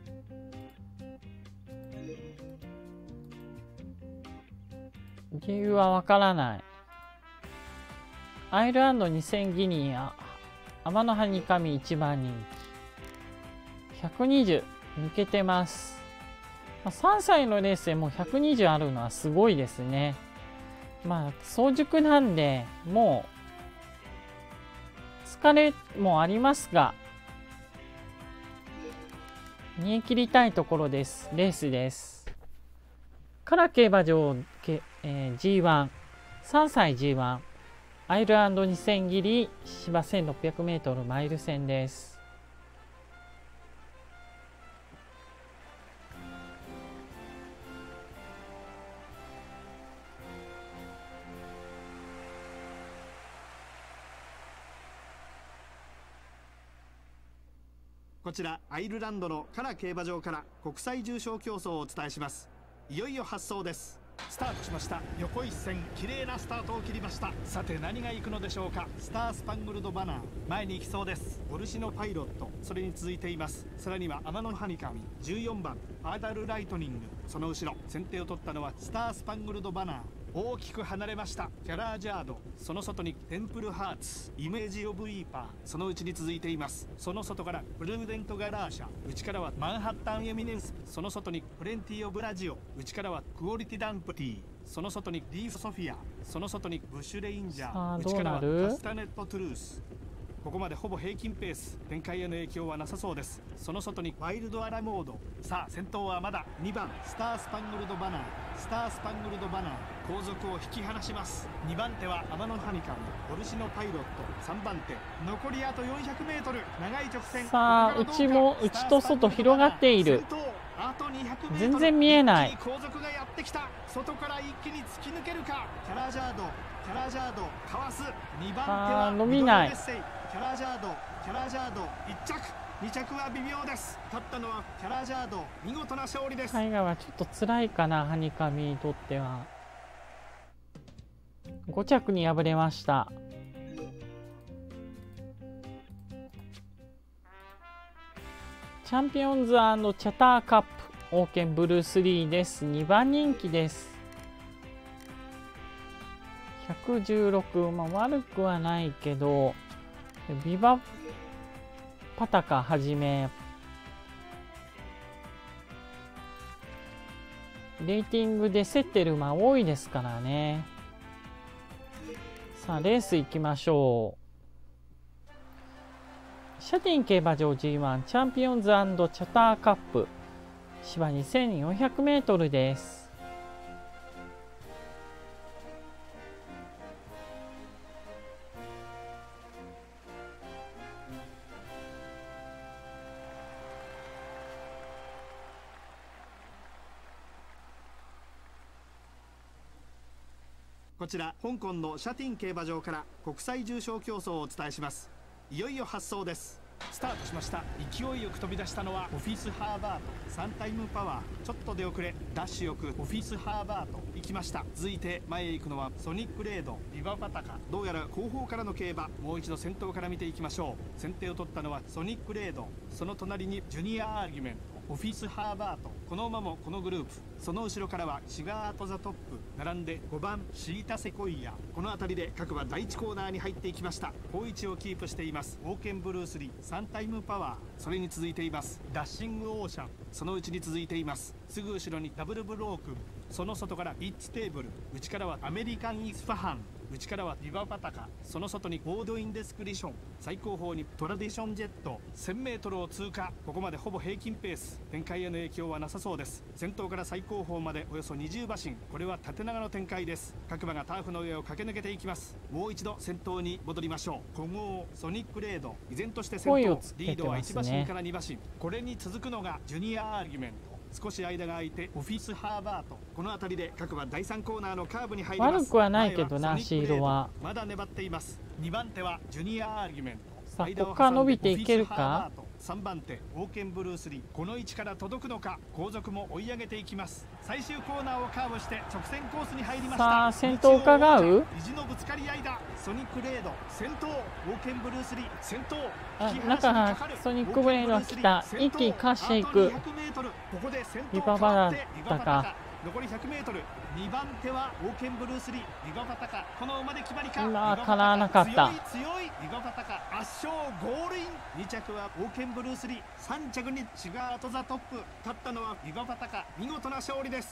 理由はわからない。アイルランド2000ギニア、天のハニカミ1番人気120抜けてます。3歳のレースでもう120あるのはすごいですね。早熟なんでもう疲れもありますが、 逃げ切りたいところです。レースです。から競馬場、G1、3歳 G1、アイルランド2000切り芝 1600m マイル戦です。 こちらアイルランドのカラ競馬場から国際重賞競争をお伝えします。いよいよ発走です。スタートしました。横一線綺麗なスタートを切りました。さて何が行くのでしょうか。スタースパングルドバナー前に行きそうです。オルシノパイロットそれに続いています。さらには天野ハニカミ14番アーダルライトニング、その後ろ先手を取ったのはスタースパングルドバナー。大きく離れました。キャラージャード、その外にテンプルハーツ、イメージオブリーパー、その内に続いています。その外からプルーデントガラーシャ、内からはマンハッタンエミネンス、その外にプレンティオブラジオ、内からはクオリティダンプティ、その外にリーフソフィア、その外にブッシュレインジャー、内からはカスタネットトゥルース。ここまでほぼ平均ペース、展開への影響はなさそうです。その外にワイルドアラモード。さあ先頭はまだ2番スタースパングルドバナー、スタースパングルドバナー後続を引き離します。2番手は天野ハニカム、オルシノパイロット、3番手残りあと 400m 長い直線。 さあ内も内と外広がっている。 あと 200m 全然見えない。 後続がやってきた。外から一気に突き抜けるか。キャラージャード、キャラージャードかわす。2番手は伸びない。 キャラージャード、キャラージャード1着、2着は微妙です。勝ったのはキャラージャード、見事な勝利です。 海外はちょっと辛いかな、ハニカミにとっては。5着に敗れました。チャンピオンズ&チャターカップオーケンブルー3です。2番人気です。116、まあ悪くはないけど、ビバパタカはじめレーティングで競ってる馬多いですからね。さあレース行きましょう。シャティン競馬場 G1 チャンピオンズ&チャターカップ芝 2400m です。 こちら香港のシャティン競馬場から国際重賞競争をお伝えします。いよいよ発走です。スタートしました。勢いよく飛び出したのはオフィスハーバート、3タイムパワー、ちょっと出遅れダッシュよくオフィスハーバート行きました。続いて前へ行くのはソニックレード、ビバパタカ。どうやら後方からの競馬、もう一度先頭から見ていきましょう。先手を取ったのはソニックレード、その隣にジュニアアーギュメント、オフィスハーバート、この馬もこのグループ。その後ろからはシガートザトップ並んで5番シータセコイア。この辺りで各馬第1コーナーに入っていきました。好位置をキープしています。オーケンブルースリー、3タイムパワー、それに続いていますダッシングオーシャン、そのうちに続いています。すぐ後ろにダブルブロークン、その外からイッツテーブル、内からはアメリカンイスファハン、内からはビバパタカ、その外にボードインデスクリション、最後方にトラディションジェット。 1000m を通過。ここまでほぼ平均ペース、展開への影響はなさそうです。先頭から最後方までおよそ20馬身、これは縦長の展開です。各馬がターフの上を駆け抜けていきます。もう一度先頭に戻りましょう。古豪ソニックレード、依然として先頭、リードは1馬身から2馬身。これに続くのがジュニアアーギュメント。少し間が空いてオフィスハーバート、この辺りで各馬第3コーナーのカーブに入ります。 悪くはないけどな、シードはまだ粘っています。2番手はジュニアアーギュメント。 さあここから伸びていけるか。 3番手オーケンブルースリー、この位置から届くのか。後続も追い上げていきます。最終コーナーをカーブして直線コースに入りました。 さあ先頭伺う。 意地のぶつかり合いだ。ソニックレード先頭、オーケンブルースリー先頭。 中がソニックブレードが来た。一気にかしていく。ビババタカ、 残り 100m、 2番手はオーケンブルースリー、ビバパタカ、この馬で決まりか。 かなわなかった。 強いビバパタカ圧勝ゴールイン。2着はオーケンブルースリー、3着にシガートザトップ。勝ったのはビバパタカ、見事な勝利です。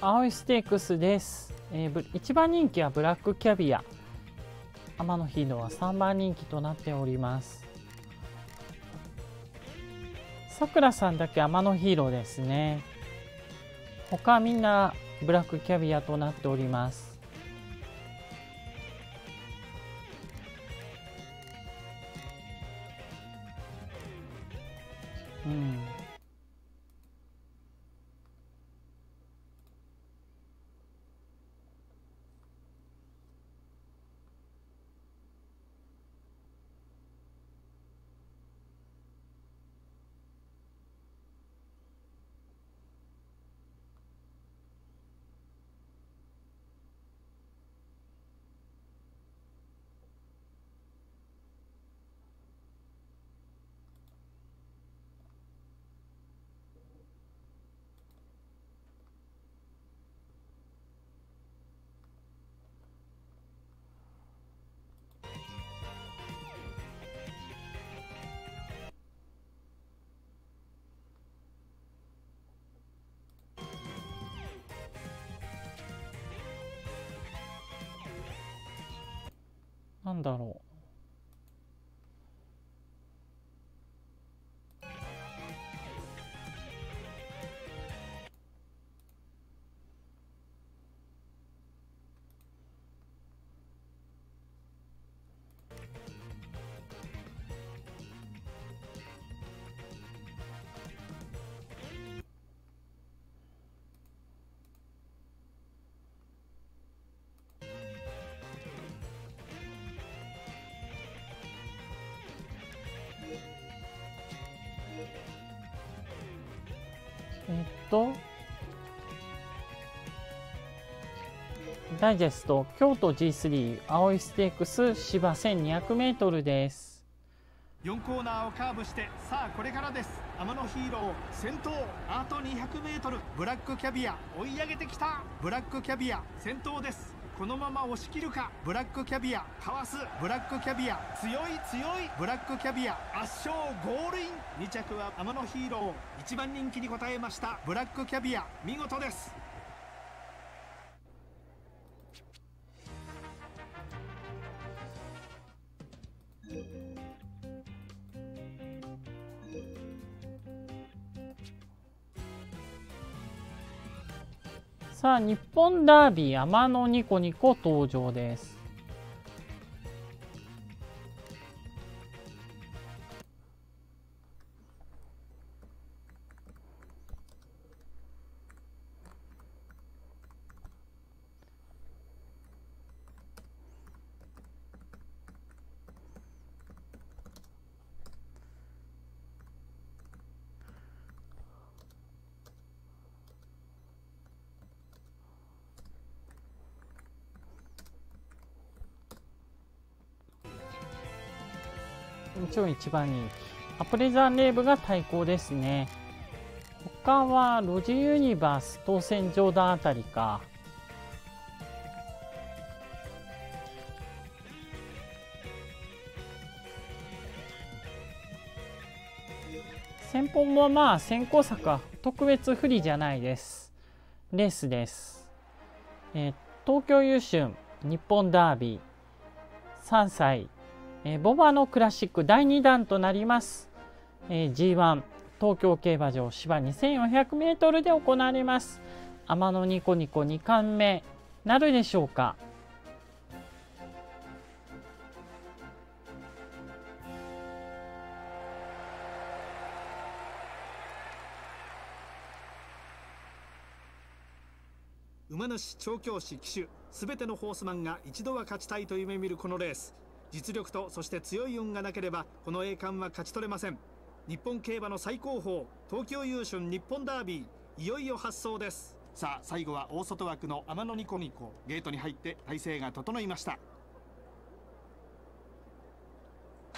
青いステークスです。1番人気はブラックキャビア。天野ヒーローは3番人気となっております。さくらさんだけ天野ヒーローですね。他はみんなブラックキャビアとなっております。なんだろう。ダイジェスト京都 G3 青いステークス芝 1200m です。 4コーナーをカーブして、さあこれからです。天野ヒーロー先頭、あと 200m。 ブラックキャビア追い上げてきた。ブラックキャビア先頭です。このまま押し切るか。ブラックキャビアかわす。ブラックキャビア強い強い。ブラックキャビア圧勝ゴールイン。2着は天野ヒーロー、1番人気に応えました。ブラックキャビア見事です。 さあ日本ダービー天野ニコニコ登場です。もちろん一番人気アプレザンレーブが対抗ですね。他はロジユニバース当選ジョーダンあたりか。先方もまあ先行策は特別不利じゃないです。レースです。東京優駿日本ダービー3歳ボバのクラシック第2弾となります。G1 東京競馬場芝 2400m で行われます。天野ニコニコ2冠目なるでしょうか。 馬主調教師騎手すべてのホースマンが一度は勝ちたいと夢見るこのレース、実力とそして強い運がなければこの栄冠は勝ち取れません。日本競馬の最高峰東京優駿日本ダービー、いよいよ発走です。さあ最後は大外枠の天野ニコニコ、ゲートに入って体勢が整いました。スタートし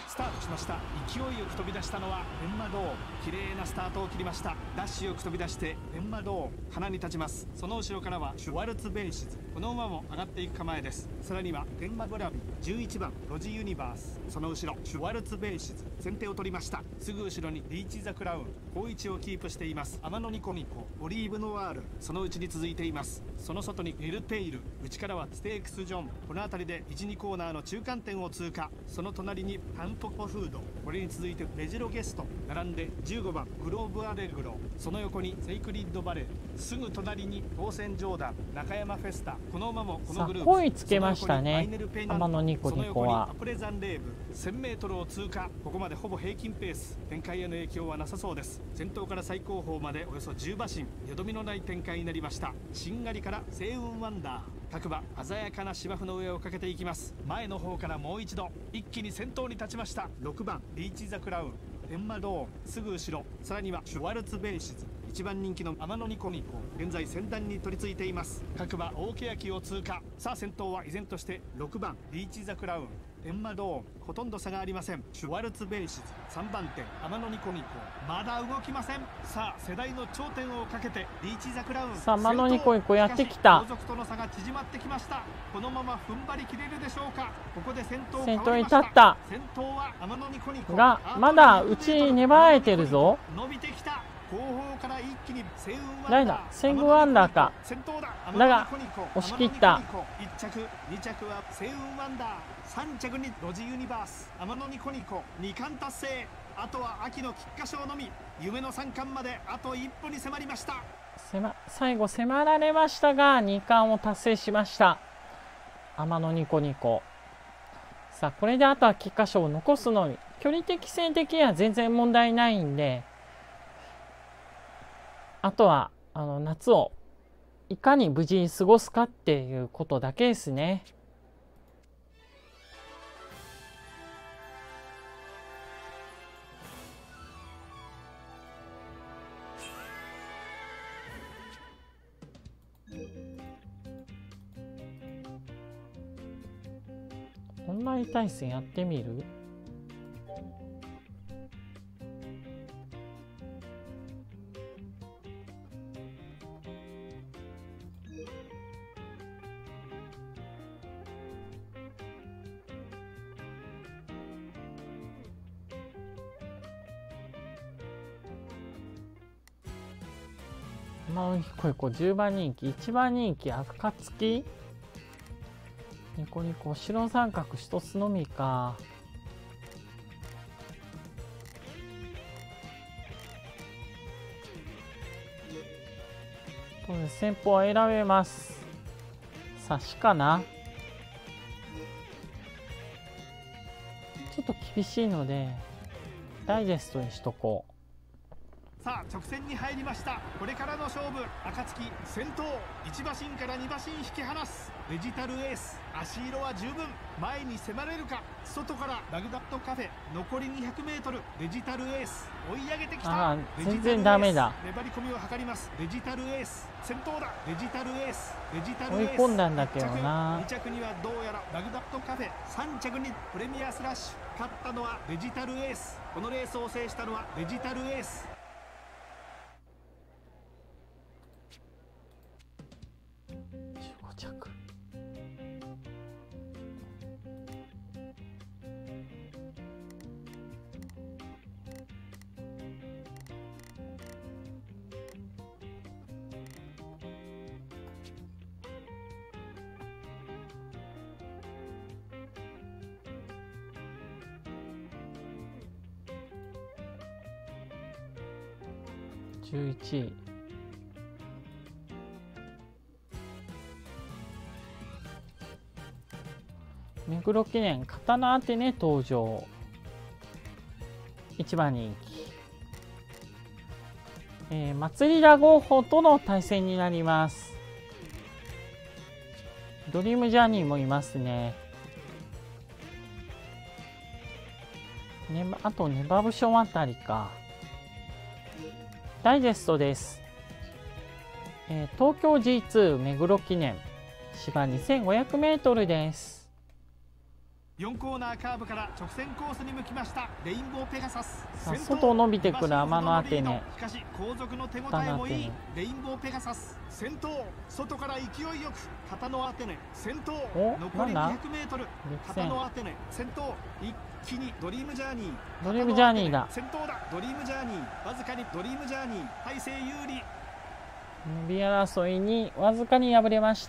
しました。勢いよく飛び出したのはエンマドーン。綺麗なスタートを切りました。ダッシュよく飛び出してエンマドーン鼻に立ちます。その後ろからはシュワルツベンシズ。この馬も上がっていく構えです。さらにはエンマブラビ11番ロジユニバース。その後ろシュワルツベンシズ先手を取りました。すぐ後ろにリーチザクラウン好位置をキープしています。アマノニコニコオリーブノワールそのうちに続いています。その外にエルテイル内からはステークスジョン。この辺りで 1,2 コーナーの中間点を通過。その隣にタンポポフードこれに続いてレジロゲスト並んで15番グローブアレグロ。その横にセイクリッドバレーすぐ隣に当選ジョーダン中山フェスタ。この馬もこのグループ好位つけましたね。天野ニコニコはアプレザンレーブ 1000m を通過。ここまでほぼ平均ペース。展開への影響はなさそうです。先頭から最高峰までおよそ10馬身よどみのない展開になりました。しんがりから星雲ワンダー各馬鮮やかな芝生の上をかけていきます。前の方からもう一度一気に先頭に立ちました。6番リーチザクラウンエンマドーンすぐ後ろ。さらにはシュワルツベンシズ一番人気のアマノニコニコ現在先団に取り付いています。各馬大欅を通過。さあ先頭は依然として6番リーチザクラウンエンマドーンほとんど差がありません。シュワルツベンシズ3番手アマノニコニコまだ動きません。さあ世代の頂点をかけてリーチザクラウンさあアマノニコニコやってきた。 後続との差が縮まってきました。このまま踏ん張り切れるでしょうか。ここで先頭に立った。 先頭はアマノニコニコがまだ内に粘られてるぞ。 伸びてきた。後方から一気に星雲誰だ星雲ワンダーか。だが押し切った。 1着2着は星雲ワンダー3着にロジユニバースアマノニコニコ2冠達成。あとは秋の菊花賞のみ。夢の3冠まであと一歩に迫りました。 最後迫られましたが2冠を達成しましたアマノニコニコ。さあこれであとは菊花賞を残すのに距離的性的には全然問題ないんで、あとは夏をいかに無事に過ごすかっていうことだけですね。オンライン対戦やってみる？これ10番人気1番人気暁ニコニコ白三角一つのみか。そうです、先方は選べます。差しかな。ちょっと厳しいのでダイジェストにしとこう。 さあ直線に入りました。これからの勝負。暁先頭1馬身から2馬身引き離すデジタルエース。足色は十分前に迫れるか。外からバグダッドカフェ残り 200m デジタルエース追い上げてきた。 全然ダメだ。 粘り込みを図ります。デジタルエース先頭だ。デジタルエースデジタルエース追い込んだんだけどな。 2着にはどうやらバグダッドカフェ3着にプレミアスラッシュ。勝ったのはデジタルエース。このレースを制したのはデジタルエース。 15着。11位。目黒記念刀アテネ登場。1番人気、祭りラゴーホとの対戦になります。ドリームジャーニーもいますね。あとネバブションあたりか。ダイジェストです。東京 G2 目黒記念芝 2500m です。 4コーナーカーブから直線コースに向きましたレインボーペガサス。 さあ外伸びてくる天野アテネ。 しかし後続の手応えもいいレインボーペガサス先頭。外から勢いよく片野アテネ先頭。残り 200m 片野アテネ先頭。一気にドリームジャーニー。 ドリームジャーニーだ。 先頭だ。ドリームジャーニーわずかにドリームジャーニー大勢有利。 伸び争いにわずかに敗れました。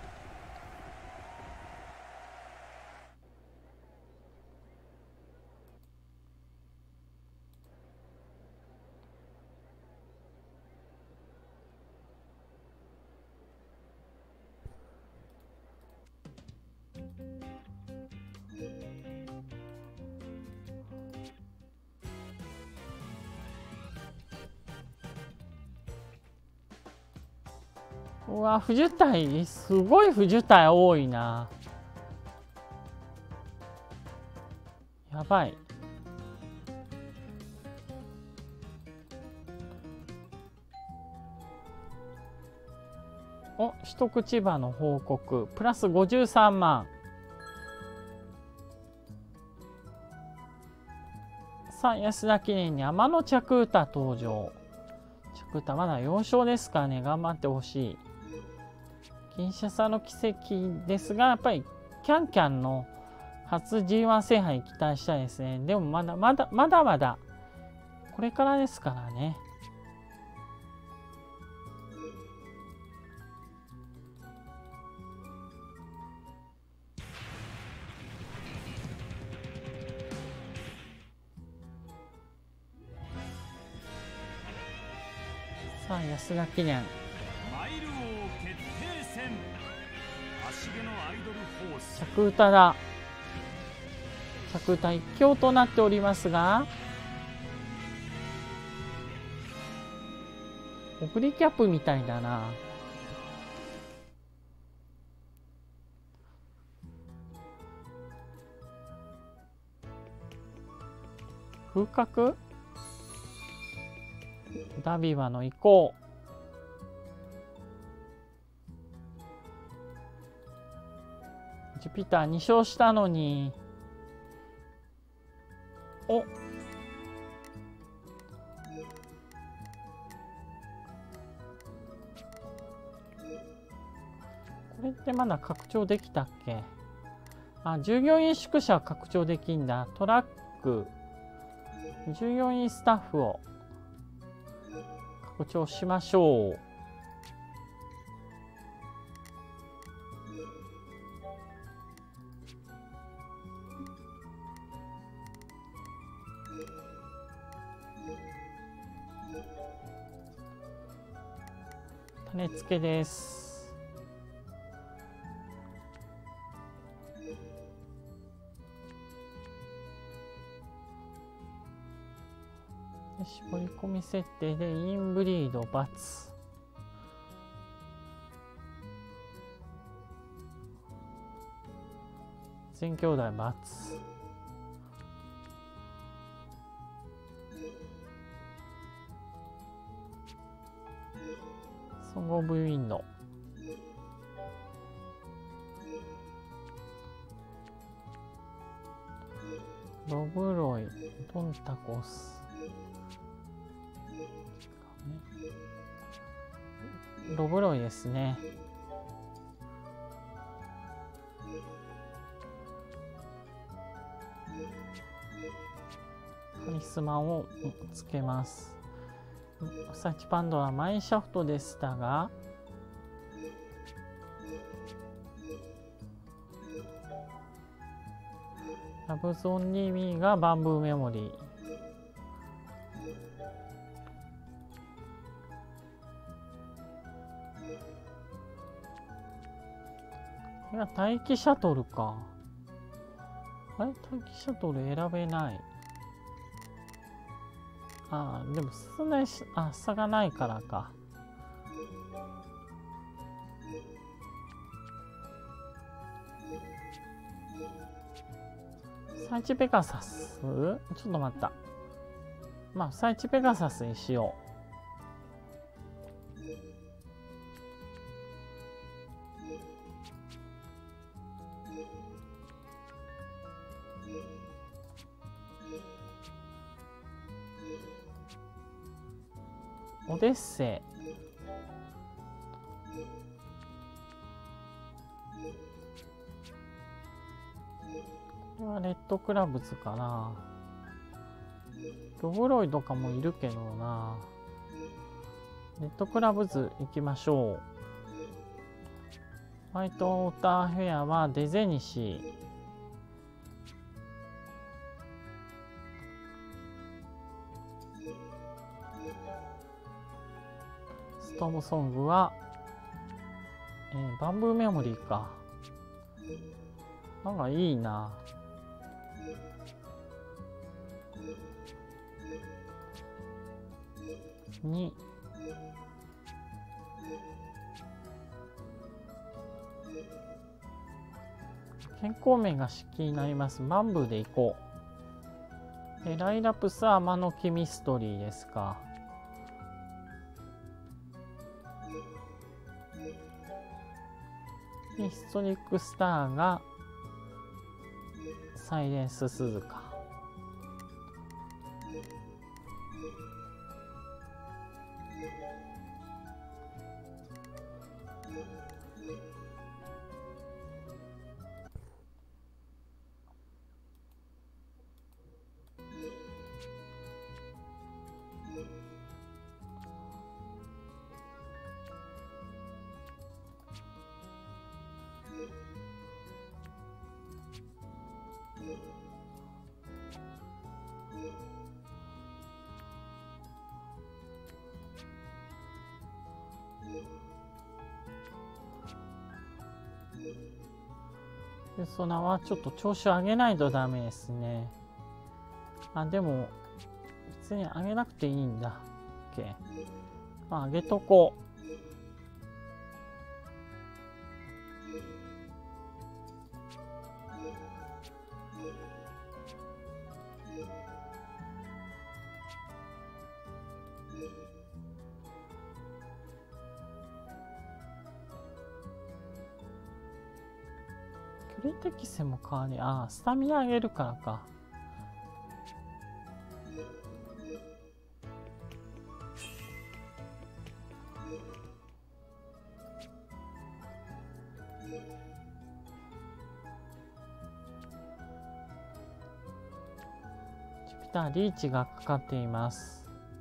うわ、不渋滞、すごい不渋滞多いな。やばい。お、一口馬の報告。プラス53万。さあ、安田記念に天野着歌登場。着歌まだ4勝ですからね、頑張ってほしい。金シャサの奇跡ですが、やっぱりキャンキャンの初 G1 制覇に期待したいですね。でもまだまだこれからですからね。さあ安田記念。着歌だ。着歌一強となっておりますが、オグリキャップみたいだな。風格ダビワの移行。ジュピター2勝したのに。お、これってまだ拡張できたっけ？あ、従業員宿舎は拡張できんだ。トラック、従業員スタッフを拡張しましょう。種付けです。絞り込み設定でインブリード×全兄弟×ソングオブウィンド。ロブロイ、ドンタコス。ロブロイですね。カリスマをつけます。サーチパンドラマインシャフトでしたが、ラブゾンニミがバンブーメモリー。これは待機シャトルか。あれ、待機シャトル選べない。ああ、でも進んないし、あ、差がないからか。サイチペガサス？ちょっと待った。まあ、サイチペガサスにしよう。 オデッセイ。これはレッドクラブズかな。ロブロイとかもいるけどな。レッドクラブズ行きましょう。ホワイトウォーターフェアはデゼニシ。ストームソングは、バンブーメモリーか。なんかいいな。に健康面が気になります。バンブーでいこう。ライラプスは天の木ミストリーですか。ヒストリックスターがサイレンス鈴か。ペソナはちょっと調子を上げないとダメですね。あ、でも別に上げなくていいんだ。OK。まあ上げとこう。距離適性も変わり、ああ、スタミナ上げるからか。ジュピターリーチがかかっています。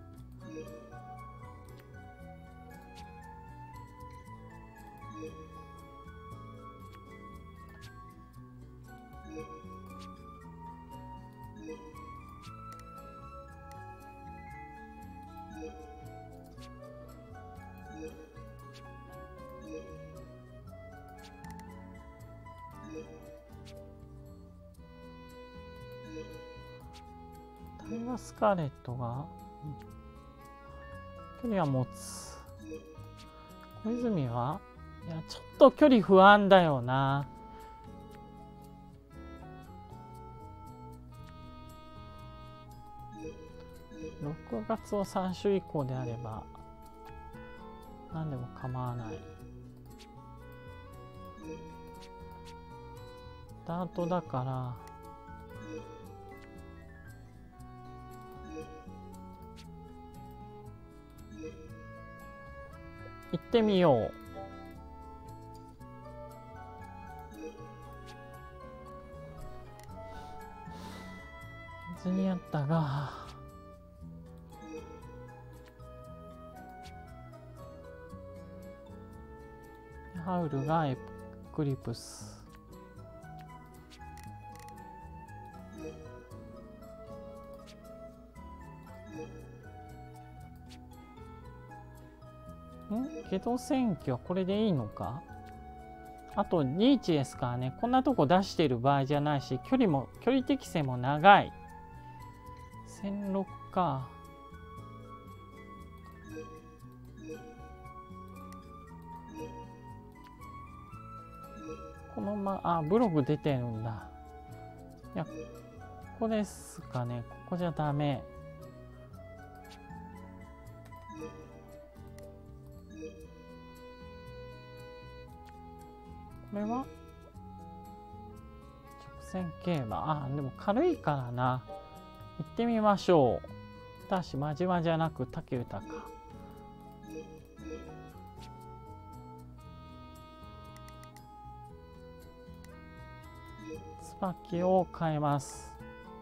タイガースカーレットが距離は持つ。小泉はいやちょっと距離不安だよな。6月を3週以降であれば何でも構わない。スタートだから行ってみよう。図にあったがハウルがエクリプス。軌道選挙はこれでいいのか。あとリーチですからね。こんなとこ出している場合じゃないし、距離適性も長い。1006か。このブログ出てるんだ。いや、ここですかね。ここじゃダメ。これは直線競馬。でも軽いからな。行ってみましょう。ただし真島じゃなく竹豊か。 椿を変えます。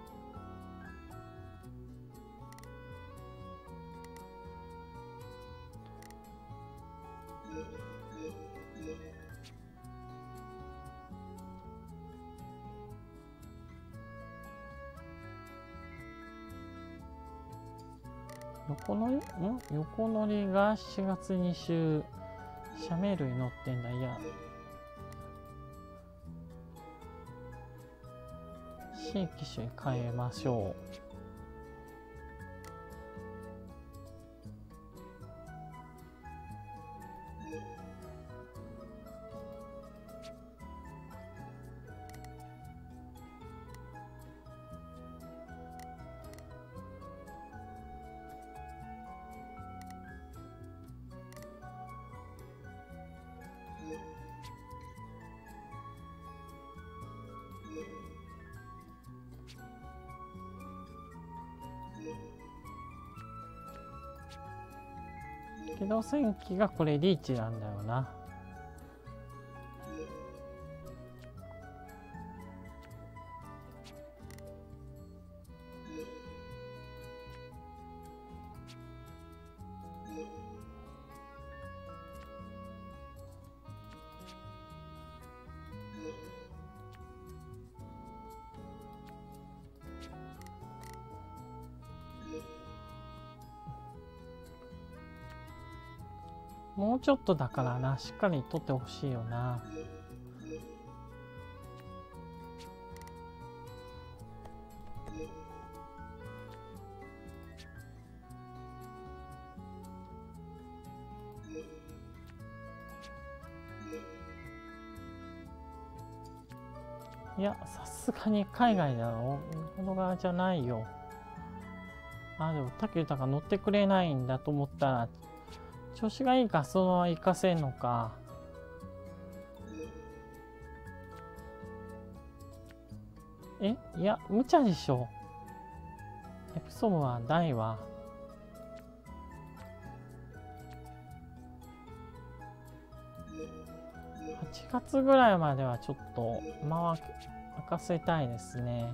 横乗りが7月2週、写メ類乗ってんだ。いや、新機種に変えましょう。機動戦機がこれリーチなんだよな。もうちょっとだからな、しっかり取ってほしいよな。いや、さすがに海外だろ。この側じゃないよ。あ、でも武豊乗ってくれないんだと思ったら、調子がいいからそのまま行かせんのか。いや、無茶でしょ。エプソムは大は。8月ぐらいまではちょっと間を空かせたいですね。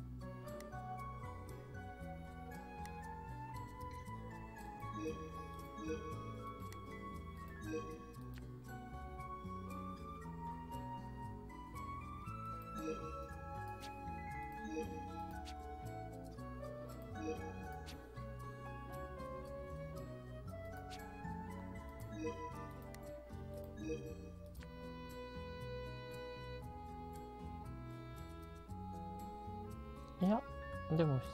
いや、でも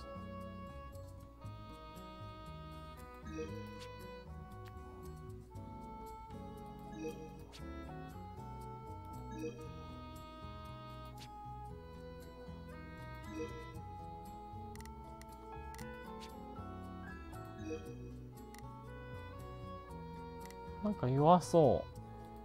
なんか弱そう。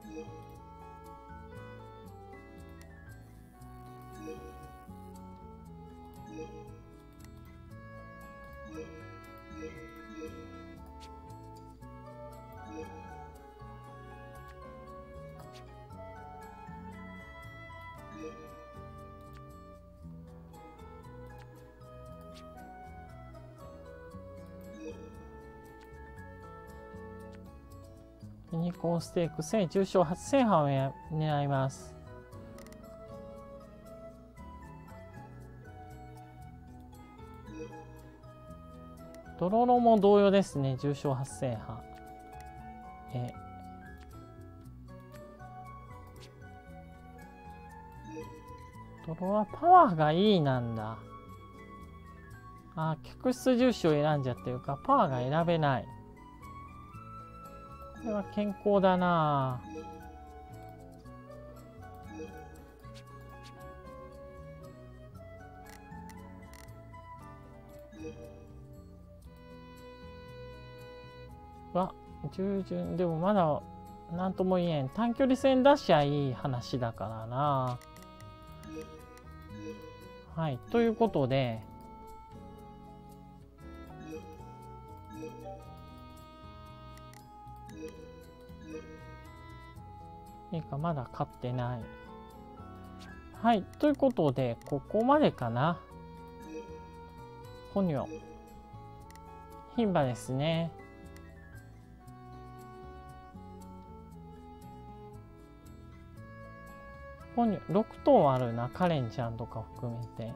ユニコーンステークスで重賞初制覇を狙います。ドロロも同様ですね、重賞初制覇。ドロはパワーがいいなんだ。あ、客室重視を選んじゃってるか、パワーが選べない。これは健康だな。従順でもまだ何とも言えん。短距離戦出しゃいい話だからな。はい、ということでいいか、まだ勝ってない。 はい、ということで、ここまでかな。ポニョ。牝馬ですね。ポニョ、6頭あるな、カレンちゃんとか含めて。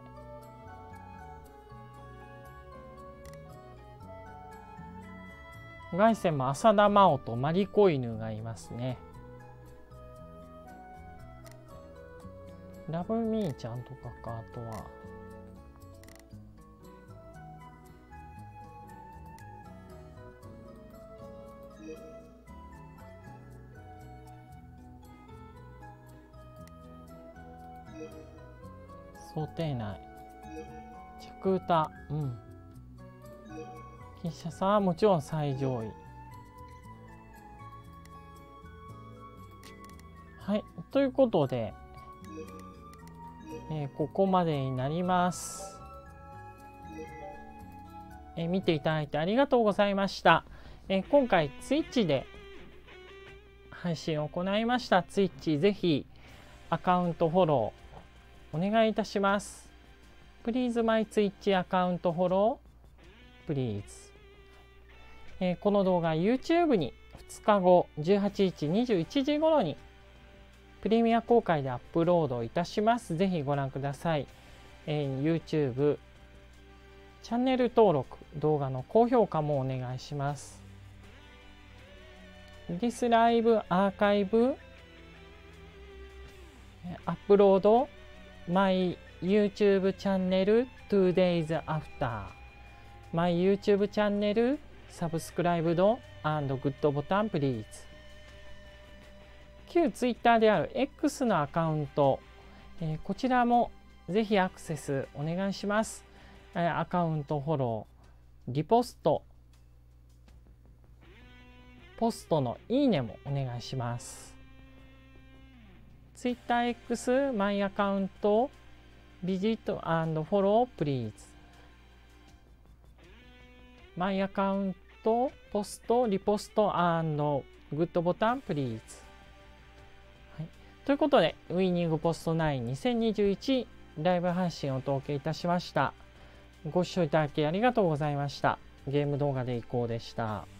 凱旋も浅田真央とマリコ犬がいますね。ラブミーちゃんとかか、あとは。想定内。着歌。うん。筆者さんはもちろん最上位。はい。ということで、ここまでになります。見ていただいてありがとうございました。今回 Twitch で配信を行いました。Twitch ぜひアカウントフォローお願いいたします。Please my Twitch アカウントフォロー Please。この動画 YouTube に2日後18日21時頃にプレミア公開でアップロードいたします。ぜひご覧ください。YouTube チャンネル登録、動画の高評価もお願いします。This Live アーカイブアップロード My YouTube チャンネル 2 days after My YouTube チャンネルサブスクライブド&グッドボタンプリーズ。旧 Twitter である X のアカウント、こちらもぜひアクセスお願いします。アカウントフォロー、リポスト、ポストのいいねもお願いします。TwitterX マイアカウント、ビジット&フォロープリーズ。マイアカウント、ポスト、リポスト&グッドボタンプリーズ。はい、ということで、ウィニングポスト92021ライブ配信をお届けいたしました。ご視聴いただきありがとうございました。ゲーム動画でいこうでした。